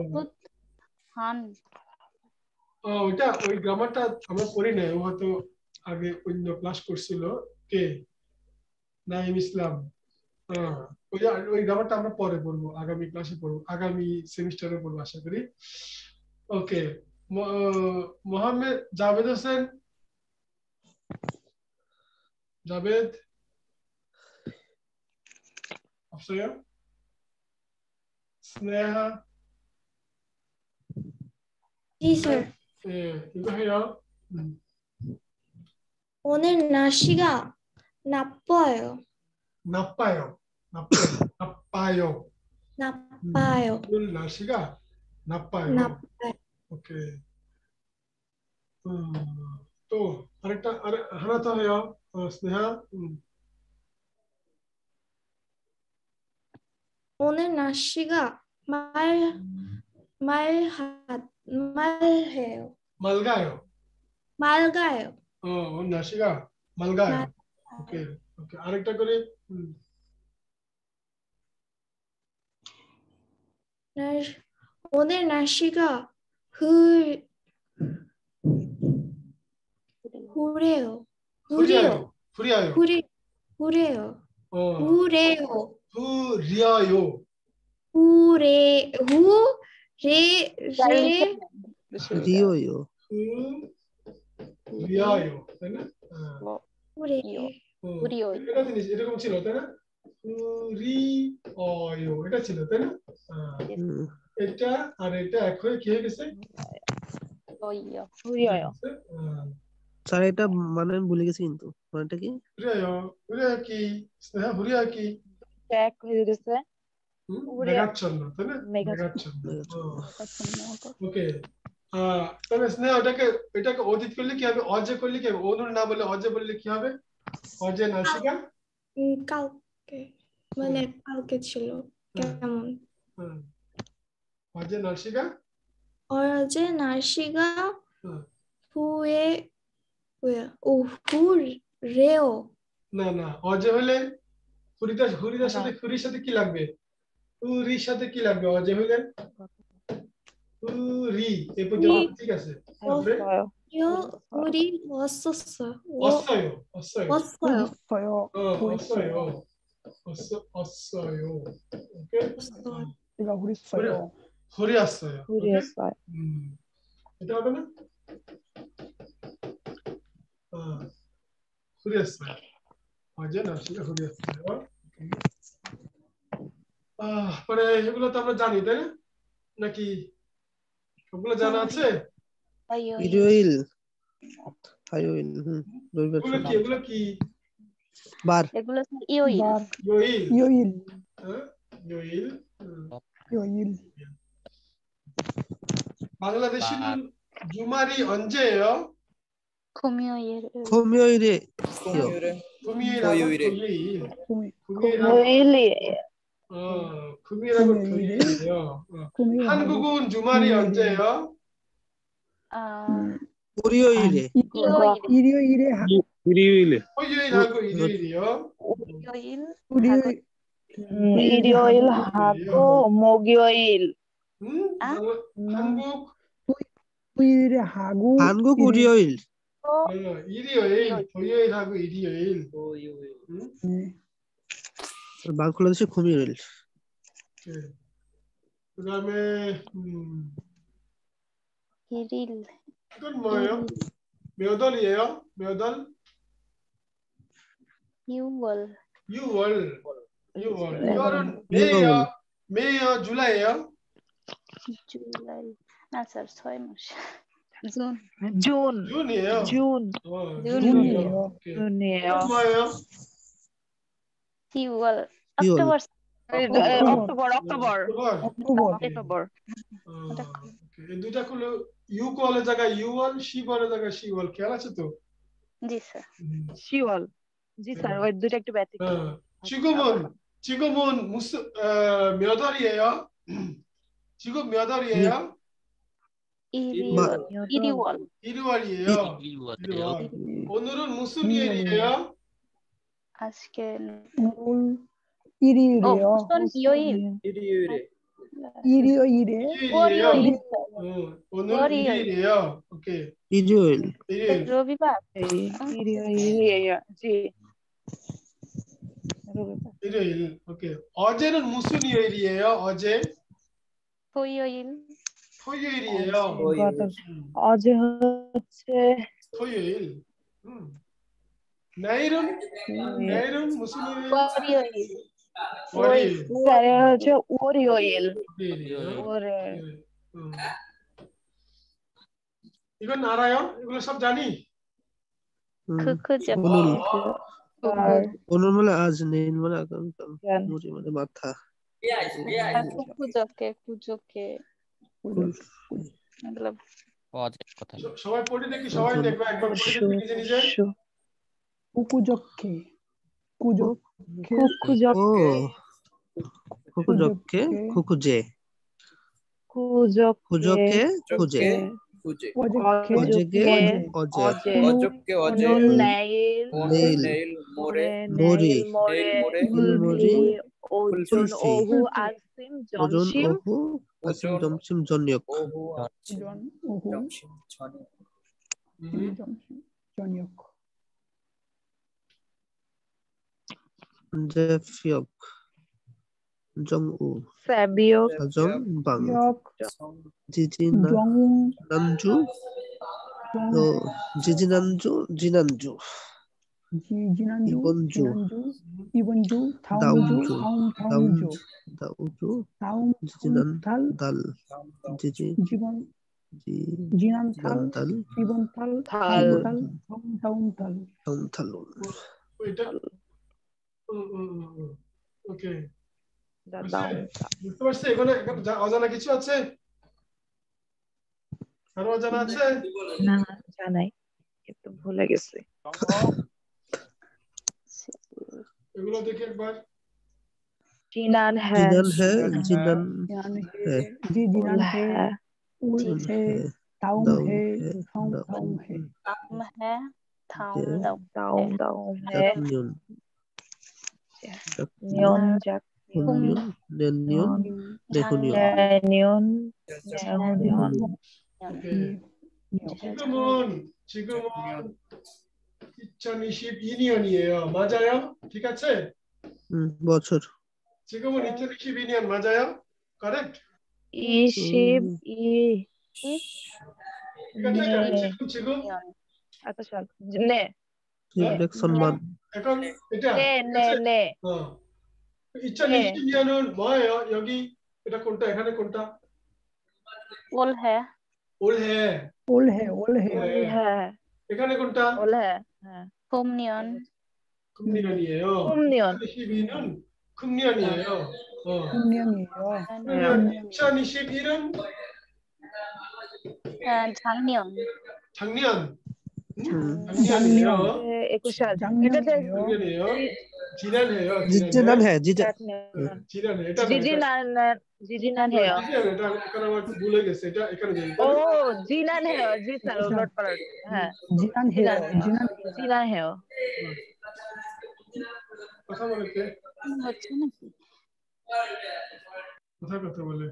ওইটা ওই গ্রামারটা আমরা পড়ি নাই, ও হয়তো আগে অন্য ক্লাস করছিল কে নাইম ইসলাম। ওই গ্রামারটা আমরা পরে পড়বো, আগামী ক্লাসে পড়বো, আগামী সেমিস্টারে পড়বো আশা করি। ওকে মোহাম্মদ জাভেদ হোসেন। জাভেদ অফসয়া স্নেহা। জি স্যার। 이거 해요. 오늘 날씨가 나빠요. 나빠요. 오늘 날씨가 나빠요. 나빠요. 오케이. 또 하나 더 해요. 스네하. 오늘 날씨가 말해요. 맑아요. 맑아요. 오늘 날씨가 맑아요. 오케이. 아রেকটা করে. 오늘 날씨가 흐려요. 흐려요. 흐려요. 리오요. 리아요. তাই না? 흐리요. এটা জিনিস এরকম ছিল তাই না? রিঅয়ো এটা ছিল তাই না? এটা আর এটা এক হয়ে কি হয়ে গেছে? 흐려요. স্যার এটা মানে আমি ভুলে গেছি কিন্তু মানেটা কি? হুরিয়া কি? স্নেহা হুরিয়া কি? এক হয়ে গেছে। মেঘাচ্ছন্ন তাই না? মেঘাচ্ছন্ন। ওকে। তাহলে স্নেহা এটাকে অতীত করলে কি হবে? অজে করলে কি হবে? অনুর না বলে অজে বললে কি হবে? অজে নাসিকা? কালকে মানে কালকে ছিল কেমন? 어제 날씨가? 어제 날씨가 후래요. না 어제 হলে হুরিদার সাথে হুরির সাথে কি লাগবে? হুরির সাথে কি লাগবে? অজে হলে হুরি এই পর্যন্ত ঠিক আছে। 우리 왔어요. 오케이. 내가 후렸어요. 후렸어요. 흐렸어요. এটা হবে না? 후렸어요. 어제 날씨가 후렸어요. পরে এগুলো তো আমরা জানি তাই না? নাকি সবগুলো জানা আছে? ইরোইল হাইওইল এগুলো কি? বার এগুলো ইয়োইল। 요일. 방글라데시는 주말이 언제예요? 금요일. 금요일이에요. 금요일이에요. 금요일하고 토요일이에요. 한국은 주말이 언제예요? 일요일에. 토요일하고 일요일이요. 일요일하고 목요일. 한국 일요일. 일요일, 토요일하고 일요일. 방글라데시 금요일. 그다음에 일일. 이건 뭐예요? 몇 월이에요? 몇 월? 6월. 6월. 6월은 매요, 줄라이에요? 줄라이. 나 쌀, 6마স. 준이에요. 준이에요. 뭐예요? 10월. অক্টোবর. এই দুইটা করলে ইউ কলের জায়গায় ইউয়াল, শিবলের জায়গায় শিওয়াল, খেয়াল আছে তো? জি স্যার। শিওয়াল। জি স্যার, ওই দুইটা একটু ব্যতিক্রম। 지금은 무슨 몇 월이에요? 지금 몇 월이에요? 1월이에요. 오늘은 무슨 요일이에요? 아쉽게 일요일이요. 무슨 요일? 일요일에. 오늘 일요일이에요. 오케이. 일요일. রবিবার। 일요일이에요. জি। 일요일. 오케이. 어제는 무슨 요일이에요? 어제? 토요일이에요. 어제 হচ্ছে 토요일. 내일은 무슨 요일? 월요일. স্যার হচ্ছে 월요일. 이건 알아요? 이걸로 सब জানি? 오늘 মানে আজ নেই মানে আগামীকাল মুজি মানে মাথা কুজোকে मतलब পদের কথা সবাই পড়ে দেখি, সবাই দেখবে একবার পড়ে দেখি নিজে নিজে। কুকুজককে কুজককে কুকুজককে কুকুজে কুজকে কুজে অজকে অজে অজকে অজে নেইল নেইল মোরে মোরি ইলমোরি ওজন কুলফি ওহু আসিম ওজন জমশিম ওহু আসিম জমশিম জনিয়ক জনিয়ক জেফিয়ক জংউ সাবিয়ক সাজং বাং জিজিনা জং নামজু জিজিনানজু জিনানজু জিনানজু 이번주 다음주 다음주 다우주 다음 지지난 달 달 지지 지난달 이번 달 다음 달 다음 달로 ওকে দাও বুঝতে পারছি? এখানে অজানা কিছু আছে? আরো অজানা আছে? না জানাই কিন্তু ভুলে গেছি এগুলো দেখি একবার। जिनान है जिनान है जी जिनान है उल है ताउम है थाउम है ताम है थाउम है न्यून न्यून जक न्यून 지금은 2022년이에요. 맞아요? ঠিক আছে? বছর 지금은 2022년 맞아요? Correct? 22 지금? 아따 네. 일렉선만 약간 এটা 네. 2020년은 뭐예요? 여기 এটা কোনটা? এখানে কোনটা? 올해. এখানে কোনটা? 금년이에요. 2022는 금년이에요. 금년이에요. 2021은 작년이에요. 작년이에요. 지난해요. 지지난 해요. এটা এখানে আমার ভুলে গেছে। এটা এখানে দেই। 오, 지난 해요. 지산 উলট পালট। হ্যাঁ। 지난 해요. কথা বলে কে? হচ্ছে নাকি? কোথায় কথা বলে?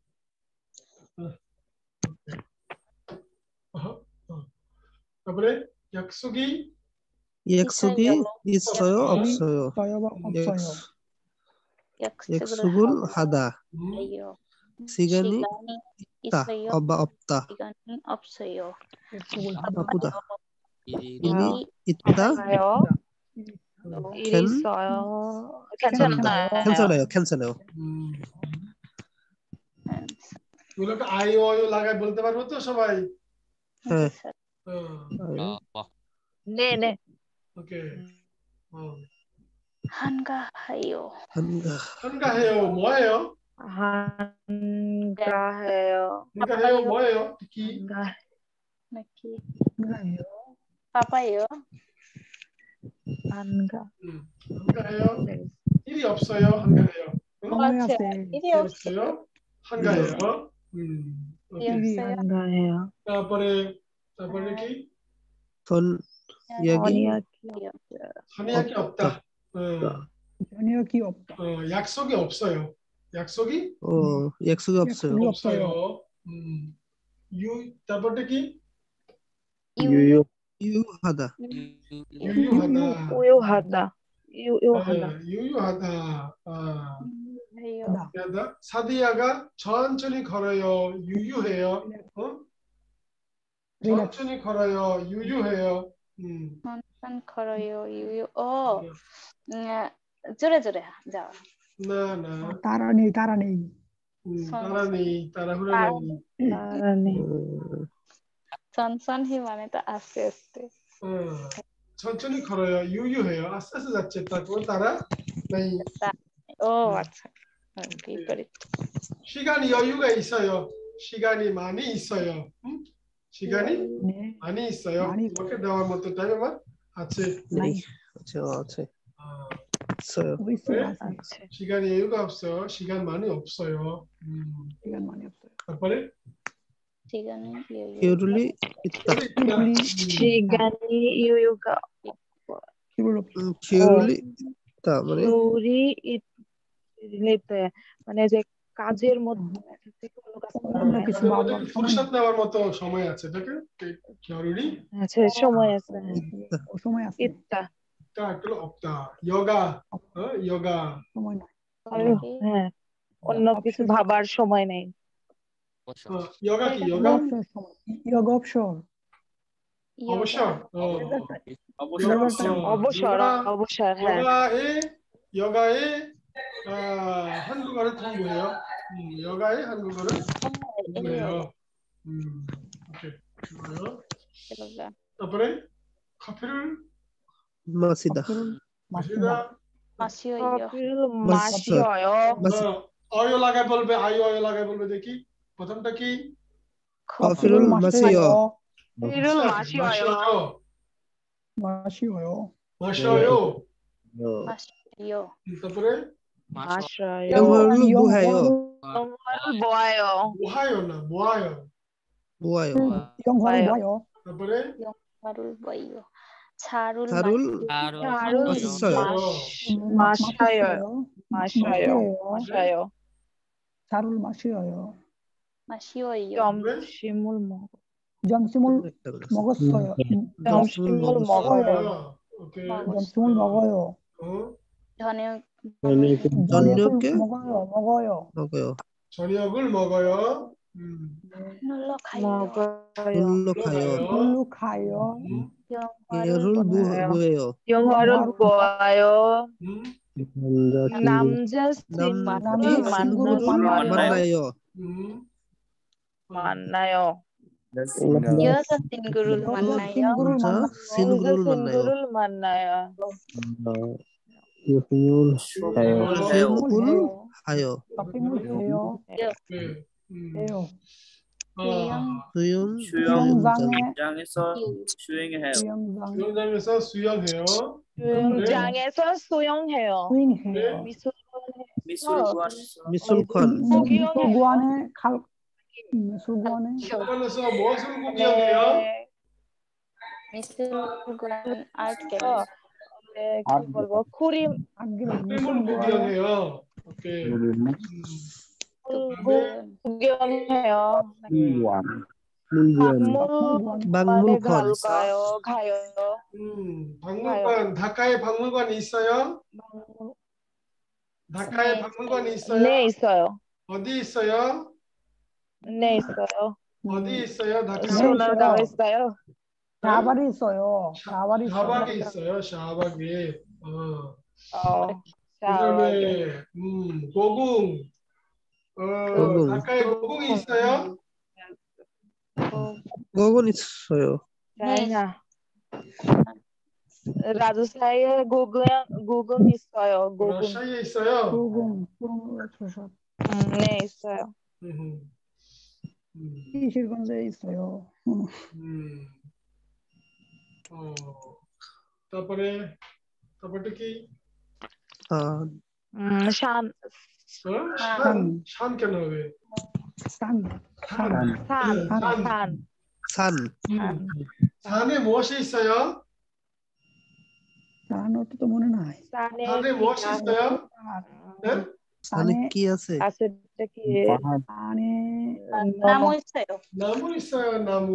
তারপরে 약속이 있어요 없어요 약속을 하다 시간이 있다 없다 바쁘다 일이 있다 일이 있어요. 괜찮아요 এগুলোকে আই ও লাগায় বলতে পারবো তো সবাই? হ্যাঁ 네. 오케이. 한가해요. 한가해요 뭐예요? 한가해요 뭐예요? 특히 빠빠요. 한가해요. 일이 없어요. 한가해요. 일이 없어요. 한가해요. 한가해요. তারপরে কি? 선약이 없다. 선약이 없다. 약속이 없어요. 약속이 없어요. তারপরে কি? 유유하다. 사디야가 천천히 걸어요. 유유해요. 천천히 걸어요. 유유해요. 천천히 걸어요. 유유. জোরে যাও। না তারা নেই 천천히 মানে তো আস্তে আস্তে। 천천히 걸어요. 유유해요. 아스তে আস্তে যাচ্ছে। তারপর তারা নেই। ও আচ্ছা। বিপরীত। 시간이 여유가 있어요. 시간이 많이 있어요. 시간이 네. 많이 있어요. 많이 이렇게 দেওয়ার মতো টাইম আমার আছে. নেই আছে 있어요. 네? 시간이 여유가 없어요. 시간 많이 없어요. 시간 많이 없어요. তারপরে 기울이 있다. 시간이 여유가 기울이 있다 মানে 기울이 있다 মানে যে কাজের মধ্যে অন্য কিছু ভাবার ফুরসত নেওয়ার মতো সময় আছে এটাকে 기울이 আছে সময় আছে সময় আছে 있다 তা একটু 없다. yoga yoga সময় নাই হ্যাঁ অন্য কিছু ভাবার সময় নেই yoga কি yoga অবসর অবসর অবসর হ্যাঁ yoga의 한국어를 공부해요. yoga의 한국어를 공부해요. 오케이. 좋아요. তারপরে 커피를 마시다. 마셔요. 어요 লাগায় বলবে আই অয় লাগায় বলবে দেখি প্রথমটা কি 커피를 마셔요. 커피를 마셔요. 마셔요. তারপরে 마셔요. 영어를 뭐해요? 영어를 보아요. 뭐하요 나 뭐하요. 뭐예요? 영어를 뭐요? তারপরে 영어를 뭐요? 차를 마셔요. 마셔요. 차를 마셔요. 마시어요. 점심을 먹어. 점심을 먹었어요. 점심을 먹어요. 오케이. 점심을 먹어요. 저녁에 먹어요. 저녁을 먹어요. 놀러 가요. 놀러 가요. 영어를 뭐예요? 영어를 보아요. 남자친구를 만나요. 여자친구를 만나요. 친구를 만나요. 수영장에서 수영해요. 수영장에서 수영해요. 수영장에서 수영해요. 미술관에 미술관에서 무엇을 구경해요? 미술관 아트 그림을 구경해요. 오케이. 구경해요. 박물관 가요. 박물관 다카에 박물관이 있어요? 다카에 박물관이 있어요? 네 있어요. 어디 있어요? 네 있어요. 어디 있어요? 다카에 소나가 있어요. 샤바리 있어요. 샤바기 있어요. 샤바기. 그다음에 고궁. 다카에 고궁이 있어요? 고궁 있어요. 라주사이에 고궁 있어요. 러시아에 있어요? 고궁. 네 있어요. 미술관에 있어요. তারপরে কি শান কেন হবে 산에 무엇이 있어요? 산은 또 뭐는 아이. 산에 무엇이 있어요? 네? 산에 কি আছে? 안에 나무 있어요. 나무 있어요. 나무.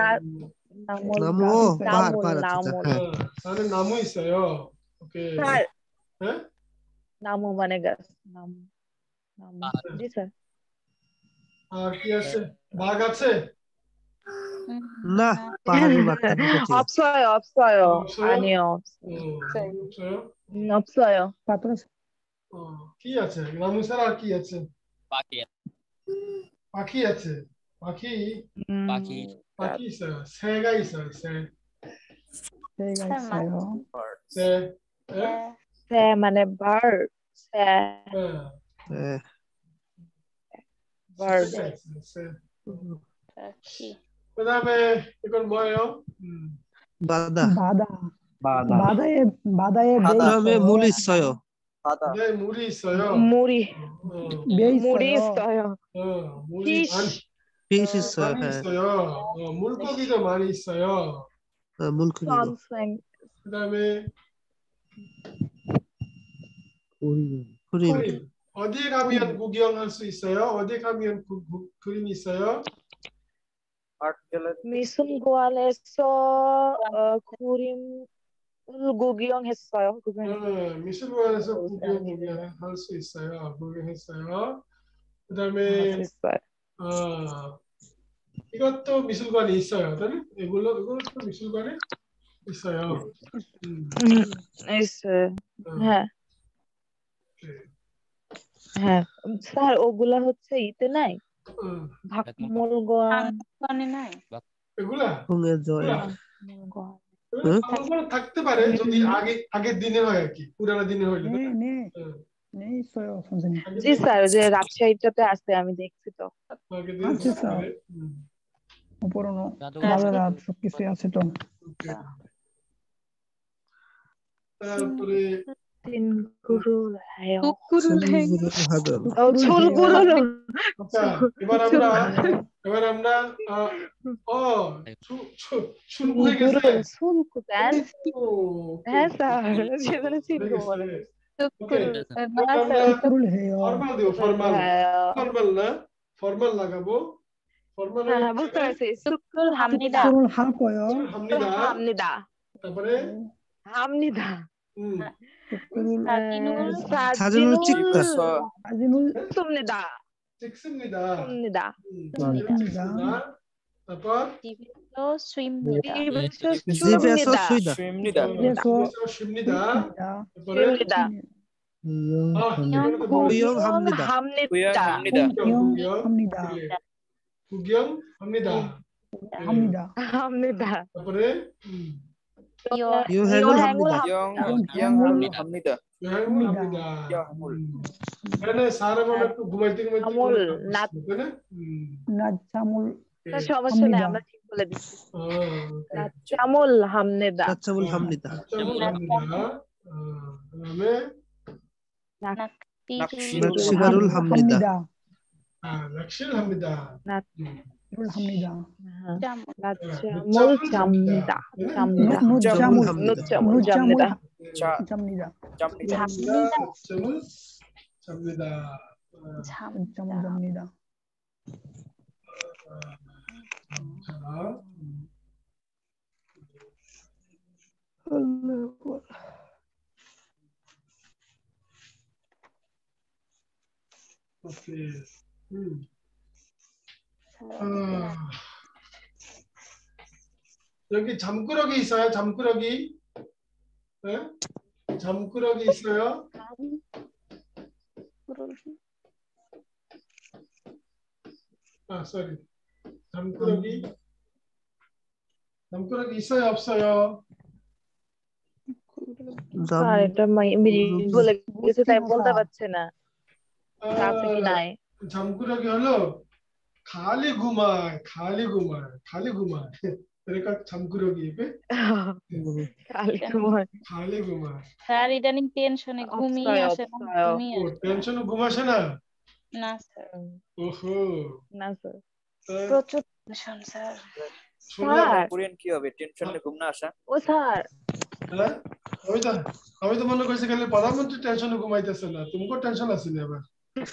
나무. 산에 나무 있어요. 오케이. 네? 나무 মানে গাছ নাম জি স্যার আর কি আছে বাঘ আছে না পাহাড়ের বাঘ 없어요 아니요 없어요 কি আছে নাম ছাড়া আর কি আছে পাখি আছে পাখি 있어요 새가 있어요 새가 있어요 새 মানে bird bird 그다음에 이건 뭐예요? 바다. 바다에 배 그다음에 물 있어요. 있어요. 네, 물이 있어요. 물이 배 있어요. 물이 fish 있어요. 많이 있어요. 물고기도 많이 있어요. 물고기도. 그다음에 그림. 어디에 가면 구경할 수 있어요? 어디에 가면 그림이 있어요? 미술관에서 그림을 구경했어요. 미술관에서 구경할 수 있어요. 구경했어요. 그다음에 이것도 미술관에 있어요. 이것도 미술관에 있어요. 있어요. হ্যাঁ স্যার ওগুলা হচ্ছে ইতে নাই 박물관에 নাই এগুলা জয় 박물관 থাকতে পারে যদি আগের দিনে হয় আর কি পুরানো দিনে হইলে নেই 있어요 선생님. জি স্যার যে রাজশাহীটাতে আছে আমি দেখছি তো আছে স্যার পুরনো রাজারা সবকিছু আছে তো তারপরে এবার আমরা শুরু হয়ে গেছে হ্যাঁ স্যার সেখানে চিনতে বলে ফর্মাল দেব ফর্মাল না ফর্মাল লাগাবো ফর্মাল বুঝতে পারছি সুকুল হামনিদা তারপরে হামনিদা 사진을 찍다. 습니다. 찍습니다. তারপর 집에서 쉬다. 쉬입니다. 구경합니다. তারপরে 여행합니다. এখানে সারা একটু ঘুমাইতে নাচামুল সমস্যা নেই আমরা ঠিক বলে দিচ্ছি নাচামুল হামনিদা nakshirul hamnida nakshirul hamnida Okay. 여기 잠꾸러기 있어요. 잠꾸러기. 네? 잠꾸러기 있어요. sorry. 잠꾸러기. 잠꾸러기 있어요, 없어요? Sir এটা বলে কিছু তাই বলতে পারছে না আছে কি নাই 잠꾸러기 হলো খালি ঘুমায় 그러니까 잠꾸러기 খালি ঘুমায় স্যার ইদানিং টেনশনে ঘুমিয়ে আসে না টেনশনে ঘুম আসে না না স্যার ওহো না স্যার প্রচুর টেনশন স্যার কোরিয়ান কি হবে টেনশনে ঘুম না আসা ও স্যার হ্যাঁ আমি তো মনে করছি খালি প্রধানমন্ত্রী টেনশনে ঘুমাইতেছে না তুমিও টেনশন আছে না এবার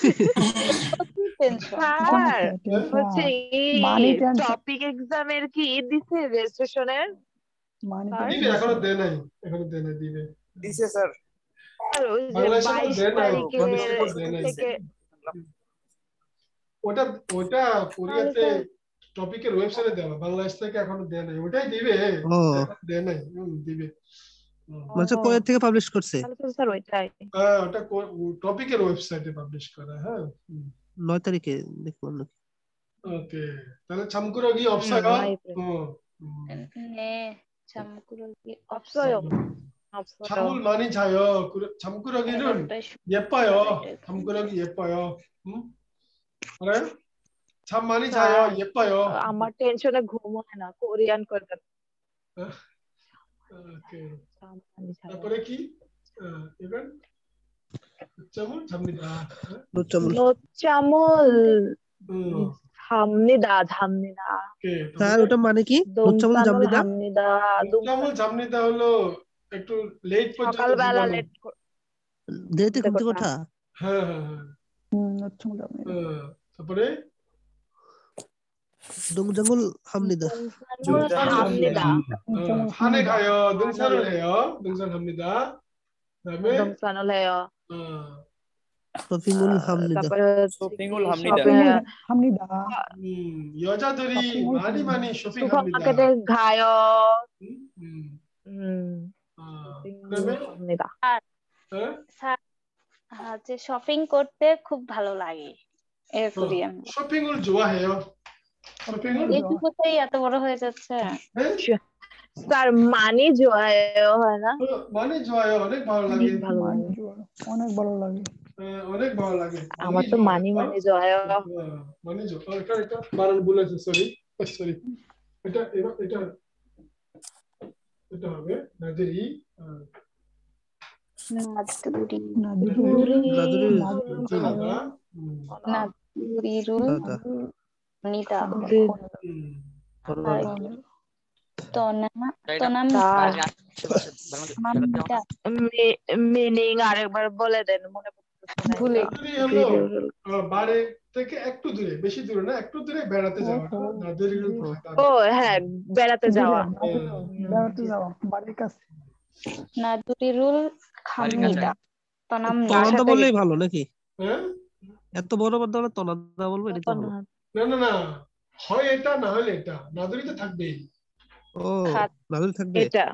টপিক এক্সামের কি দিছে রেজিস্ট্রেশনের দিবে এখনো দেয় নাই দিবে দিছে স্যার ওটা কোরিয়াতে টপিকের ওয়েবসাইটে দেওয়া বাংলাদেশ থেকে এখনো দেয় নাই ওটাই দিবে দেয় নাই দিবে মানে কোথা থেকে পাবলিশ করছে স্যার ওইটাই ওটা টপিকের ওয়েবসাইটে পাবলিশ করা হ্যাঁ 9 তারিখে দেখব নাকি ওকে তাহলে 잠꾸러기 없어요? 네 잠꾸러기 없어요. 잠을 많이 자요. 잠꾸러기는 예뻐요. 잠꾸러기 예뻐요. 알아요? 참 많이 자요. 예뻐요. আমার টেনশনে ঘুম হয় না কোরিয়ান করে 오케이. তারপরে কি 이건 늦잠을 잡니다. 노짜물 잡니다 잡니다 স্যার ওটা মানে কি নোচামল 동산을 জামনিদা 합니다 늦잠을 잡니다 হলো একটু লেট পর্যন্ত সকালবেলা ঘুমানো। লেট দেরিতে ঘুম থেকে ওঠা হ্যাঁ হ্যাঁ হ্যাঁ 노짜물 잡니다. তারপরে 동장ul 합니다. 합니다 산에 가요. 등산을 해요. 등산합니다. 그다음에 동산을 해요 쇼핑ul 합니다. তারপরে 쇼핑을 합니다. 합니다. 여자들이 많이 많이 쇼핑합니다. 슈퍼마켓에 가요 그다음에 합니다 যে শপিং করতে খুব ভালো লাগে এর কোরিয়ান 쇼핑을 좋아해요. 쇼핑을 এইটুকুতেই এত বড় হয়ে যাচ্ছে স্যার মানি জোয়া요 হয় না 많이 좋아요. 어নেক ভালো লাগে। ভালো 많이 좋아요. 어নেক ভালো লাগে। অনেক ভালো লাগে। আমার তো মানি মানি জোয়া요 많이 좋아. এটা বানান ভুলেছি সরি সরি এটা এটা হবে নাদিরি 나두리룰 합니다 মিনিং আরেকবার বলে দেন মনে ভুলে বাড়ি থেকে একটু দূরে বেশি দূরে না একটু দূরে বেড়াতে যাওয়া নাদিরিল ও হ্যাঁ বেড়াতে যাওয়া বেড়াতে যাওয়া বাড়ির কাছে 나두리룰 합니다 তনাদা বললেই ভালো নাকি এত বড় বড় হলে তনাদা বলবো এটা তো ভালো। না না না হয় এটা না হলে এটা নাদুরিতে থাকবেই ও নাদুরি থাকবে এটা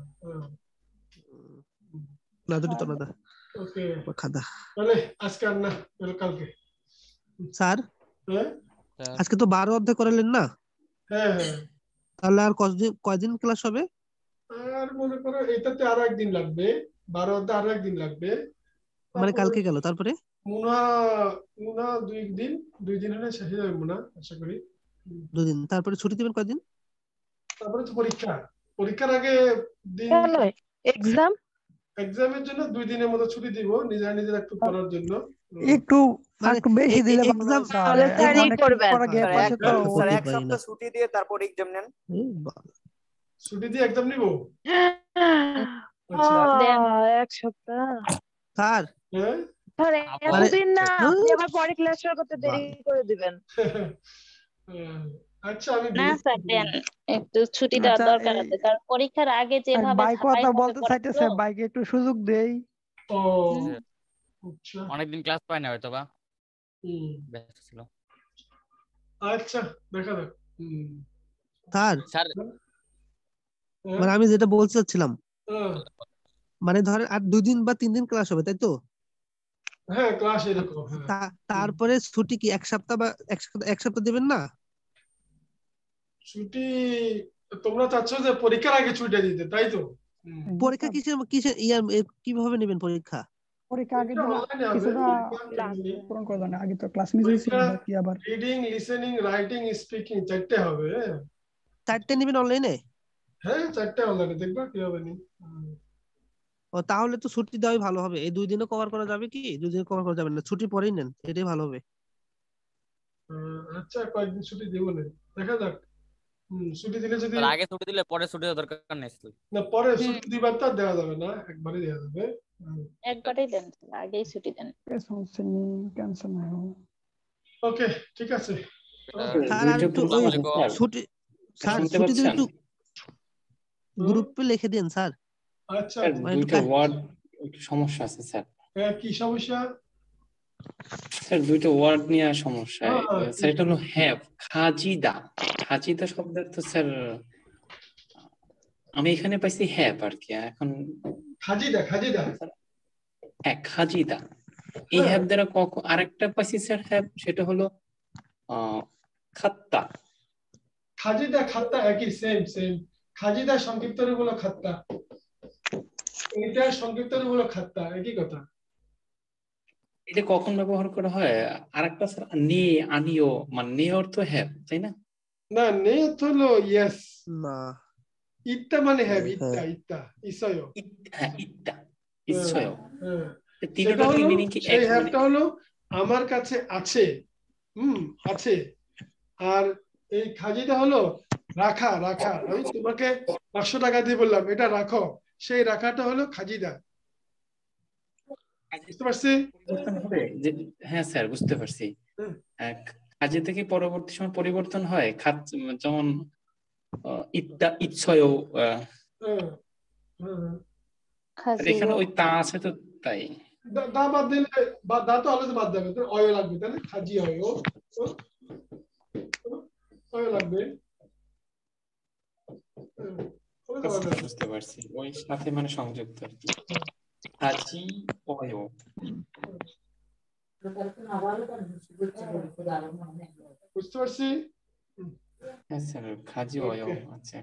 নাদুরি তনাদা ওকে খাদা তাহলে আজকে আর না তাহলে কালকে স্যার হ্যাঁ আজকে তো 12 অধ্যায় করালেন না হ্যাঁ হ্যাঁ তাহলে আর কয়দিন ক্লাস হবে আর মনে করো এটাতে আরো একদিন লাগবে 12 অধ্যায় আরো একদিন লাগবে মানে কালকে গেল তারপরে মুনা দুই দিন হলে শেষ হয়ে যাবে মুনা আশা করি 2 দিন তারপরে ছুটি দিবেন কয়দিন তারপরে তো পরীক্ষার আগে দিন এক্সামের জন্য 2 দিনের মতো ছুটি দিব নিজের একটু পড়ার জন্য একটু বেশি দিলে এক্সাম তাহলে স্যারই করবেন স্যার এক সপ্তাহ ছুটি দিয়ে তারপর এক্সাম নেন ছুটি দিয়ে এক্সাম নিব এক সপ্তাহ স্যার স্যার এতদিন না আপনি আবার পরে ক্লাস শুরু করতে দেরি করে দিবেন আচ্ছা আমি না স্যার দেন একটু ছুটি দেওয়া দরকার আছে কারণ পরীক্ষার আগে যেভাবে বাইক কথা বলতে চাইতেছে বাইকে একটু সুযোগ দেই ও আচ্ছা অনেকদিন ক্লাস পায় না হয়তো বা ব্যস্ত ছিল আচ্ছা দেখা যাক স্যার মানে আমি যেটা বলতে চাচ্ছিলাম মানে ধরেন আর 2 দিন বা 3 দিন ক্লাস হবে তাই তো হ্যাঁ ক্লাস এরকম তারপরে ছুটি কি এক সপ্তাহ বা এক সপ্তাহ দিবেন না ছুটি তোমরা চাচ্ছ যে পরীক্ষার আগে ছুটি দিতে তাই তো পরীক্ষা কিসের কিভাবে নেবেন পরীক্ষা আগে কিছুটা পূরণ করে দেন আগে তো ক্লাস মিস হয়েছিল কি আবার রিডিং লিসেনিং রাইটিং স্পিকিং চারটে হবে চারটে নেবেন অনলাইনে হ্যাঁ চারটে অনলাইনে দেখবা কি হবে নি ও তাহলে তো ছুটি দেওয়াই ভালো হবে এই 2 দিনও কভার করা যাবে কি 2 দিন কভার করা যাবে না ছুটি পরেই নেন এটাই ভালো হবে আচ্ছা কয়েকদিন ছুটি দেব না দেখা যাক ছুটি দিলে যদি আগে ছুটি দিলে পরে ছুটি দেওয়ার দরকার নেই না পরে ছুটি দিবার তো দেওয়া যাবে না একবারই দেওয়া যাবে একবারই দেন আগেই ছুটি দেন ক্যান্সেল না ওকে ঠিক আছে ছুটি স্যার ছুটি দিলে একটু গ্রুপে লিখে দেন স্যার আচ্ছা দুইটা ওয়ার্ড একটু সমস্যা আছে স্যার কি সমস্যা স্যার দুইটা ওয়ার্ড নিয়ে সমস্যা স্যার এটা হলো হ্যাভ খাজিদা শব্দের তো স্যার আমি এখানে পাইছি হ্যাভ আর কি এখন খাজিদা হ্যাঁ খাজিদা এই হ্যাভ দ্বারা আরেকটা পাইছি স্যার হ্যাভ সেটা হলো খাত্তা খাত্তা একই সেম খাজিদা সংক্ষিপ্ত রূপ হলো খাত্তা এটা সংক্ষিপ্ত রূপ হলো খাত্তা একই কথা এটা কখন ব্যবহার করা হয়? আরেকটা স্যার নে আনিও, মানে নে অর্থ হ্যাভ, তাই না? না, নে অর্থ হলো ইয়েস, না ইত্তা মানে হ্যাভ, ইত্তা ইত্তা ইসয়। হ্যাঁ, ইত্তা ইচ্ছয়। সেটা তিনটার কি হলো, মিনিং কি সেই এক? হ্যাভটা হলো আমার কাছে আছে, আছে। আর এই খাজিটা হলো রাখা, রাখা। আমি তোমাকে 500 টাকা দিয়ে বললাম এটা রাখো, সেই রাখাটা হলো খাজিদা। বুঝতে পারছি? পরিবর্তন হবে যে, হ্যাঁ স্যার বুঝতে পারছি। কাজে থেকে পরবর্তী সময় পরিবর্তন হয়, যেমন ইত্তা ইচ্ছয়, এখানে ওই তা আছে তো, তাই দা বাদ দিলে, বা দা তো আলাদা বাদ দেবে, অয় লাগবে, তাহলে খাজি অয়, অয় লাগবে। বুঝতে পারছি, ওই সাথে মানে সংযুক্ত আর কি। খাজি অয়। বুঝতে পারছি? হ্যাঁ স্যার, খাজি অয়। আচ্ছা,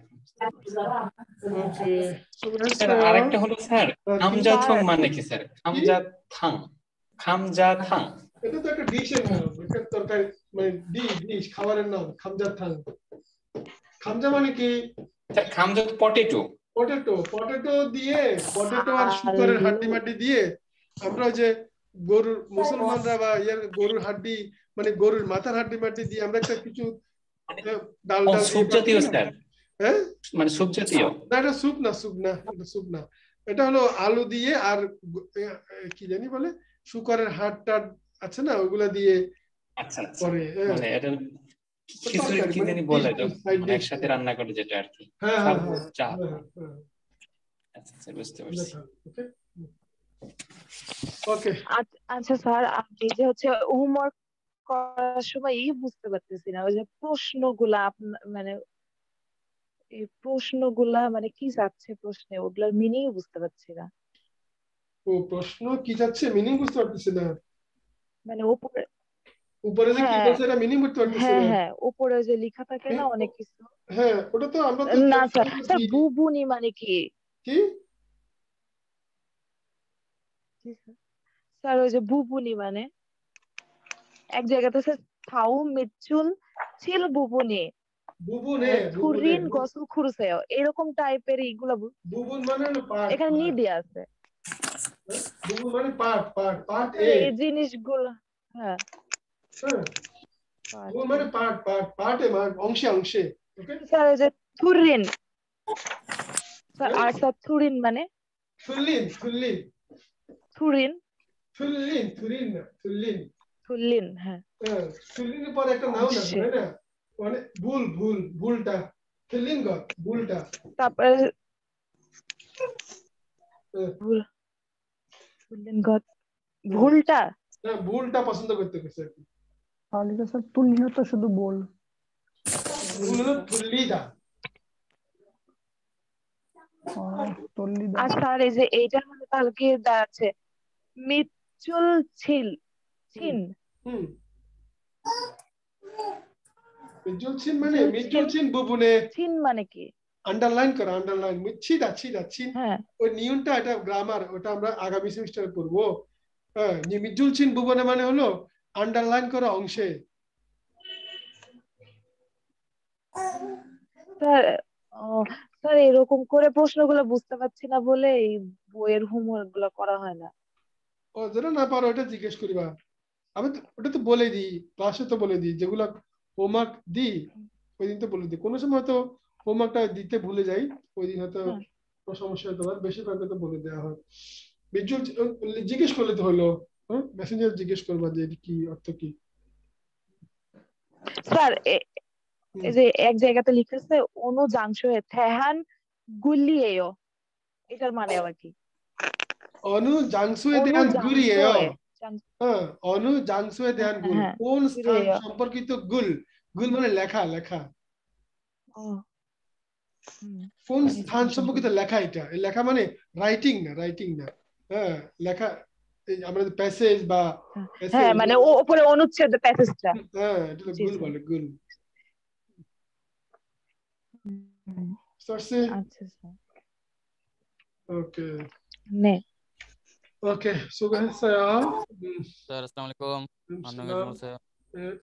স্যার আরেকটা হলো স্যার খামজাথং মানে কি স্যার? খামজাথাং, খামজাথাং এটা তো একটা ডিশের নাম, একটা তরকারি, মানে ডিশ, খাবারের নাম খামজাথাং। খামজা মানে কি? খামজা তো পটেটো। পটেটো দিয়ে, পটেটো আর শুকরের হাড্ডি মাড্ডি দিয়ে আমরা ওই যে গরুর, মুসলমানরা বা গরুর হাড্ডি, মানে গরুর মাথার হাড্ডি মাড্ডি দিয়ে আমরা একটা কিছু ডাল ডাল স্যুপ জাতীয় স্যার, হ্যাঁ মানে স্যুপ জাতীয়। না, এটা স্যুপ না, এটা স্যুপ না। এটা হলো আলু দিয়ে আর কি জানি বলে, শুকরের হাড় টাড় আছে না, ওগুলা দিয়ে করে। মানে এটা খিচুড়ি কি জানি বলে, মানে একসাথে রান্না করে যেটা আর কি। আচ্ছা বুঝতে পারছি। ওকে, আচ্ছা স্যার, আপনি যে হচ্ছে হোমওয়ার্ক করার সময় বুঝতে পারতেছি না, ওই যে প্রশ্নগুলা মানে এই প্রশ্নগুলা মানে কি যাচ্ছে প্রশ্নে, ওগুলার মিনিং বুঝতে পারছি না। ও প্রশ্ন কি যাচ্ছে, মিনিং বুঝতে পারতেছি না। মানে উপরে যে কি বলছে এটা মিনিং বুঝতে পারতেছি না। হ্যাঁ, উপরে যে লেখা থাকে না অনেক কিছু। হ্যাঁ, ওটা তো আমরা তো না স্যার, বুবুনি মানে কি? কি স্যার ওই যে বুবুনি মানে এক জায়গাতে স্যার থাউ মিচুল ছিল বুবুনি, থুরিন গসল খুরসেও, এরকম টাইপের এইগুলা বুবুন মানে হলো পার্ট, এখানে নি দেয়া আছে। বুবুন মানে পার্ট এই জিনিসগুলো, হ্যাঁ বুবুন মানে পার্টে, মানে অংশে। ওকে স্যার এই যে থুরিন, স্যার আর স্যার থুরিন মানে থুলিন হ্যাঁ, থুলিনের পরে একটা নাউন আছে তাই না, মানে ভুলটা থুলিন গত, ভুলটা। তারপরে ভুলটা, না, ভুলটা পছন্দ করতে গেছে। তাহলে তো স্যার তুলিও তো শুধু বল, ভুল হলো থুলিদা। আর স্যার এই যে এইটার মধ্যে তাহলে কি দাঁড়াচ্ছে মিচুল ছিন। মিচুল ছিন মানে মিচুল ছিন বুবুনে ছিন মানে কি? আন্ডারলাইন করা, আন্ডারলাইন ছিদা ছিন। ওই নিয়মটা, এটা গ্রামার, ওটা আমরা আগামী সেমিস্টারে পড়বো। হ্যাঁ, মিচুল ছিন বুবুনে মানে হলো আন্ডারলাইন করা অংশে। স্যার এরকম করে প্রশ্নগুলো বুঝতে পারছি না বলে এই বইয়ের হোমওয়ার্ক গুলো করা হয় না। ও যেটা না পারো ওটা জিজ্ঞেস করিবা, আমি ওটা তো বলে দিই, ক্লাসে তো বলে দিই, যেগুলা হোমওয়ার্ক দিই ওই দিন তো বলে দিই। কোনো সময় তো হোমওয়ার্কটা দিতে ভুলে যাই, ওই দিন হয়তো কোনো সমস্যা হতে পারে, বেশিরভাগ তো বলে দেওয়া হয়। ভিজুয়াল জিজ্ঞেস করলে তো হলো, মেসেঞ্জার জিজ্ঞেস করবা যে কি অর্থ কি। স্যার এই যে এক জায়গাতে লিখেছে অনুজাংশয়ে থেহান গুলিয়েও, এটার মানে আবার কি? অনুজাংশয়ে দেয়ান গুলিয়েও, অনুজাংশয়ে দেয়ান গুল, কোন স্থান সম্পর্কিত গুল, মানে লেখা, কোন স্থান সম্পর্কিত লেখা। এটা লেখা মানে রাইটিং না, হ্যাঁ লেখা, আমরা প্যাসেজ বা হ্যাঁ মানে উপরে অনুচ্ছেদ প্যাসেজটা, হ্যাঁ এটা গুল বলে, গুল। আচ্ছা স্যার, ওকে নে 오케이, 수고했어요. 스যার আসসালামু আলাইকুম। 음, 안녕히 주무세요. 예.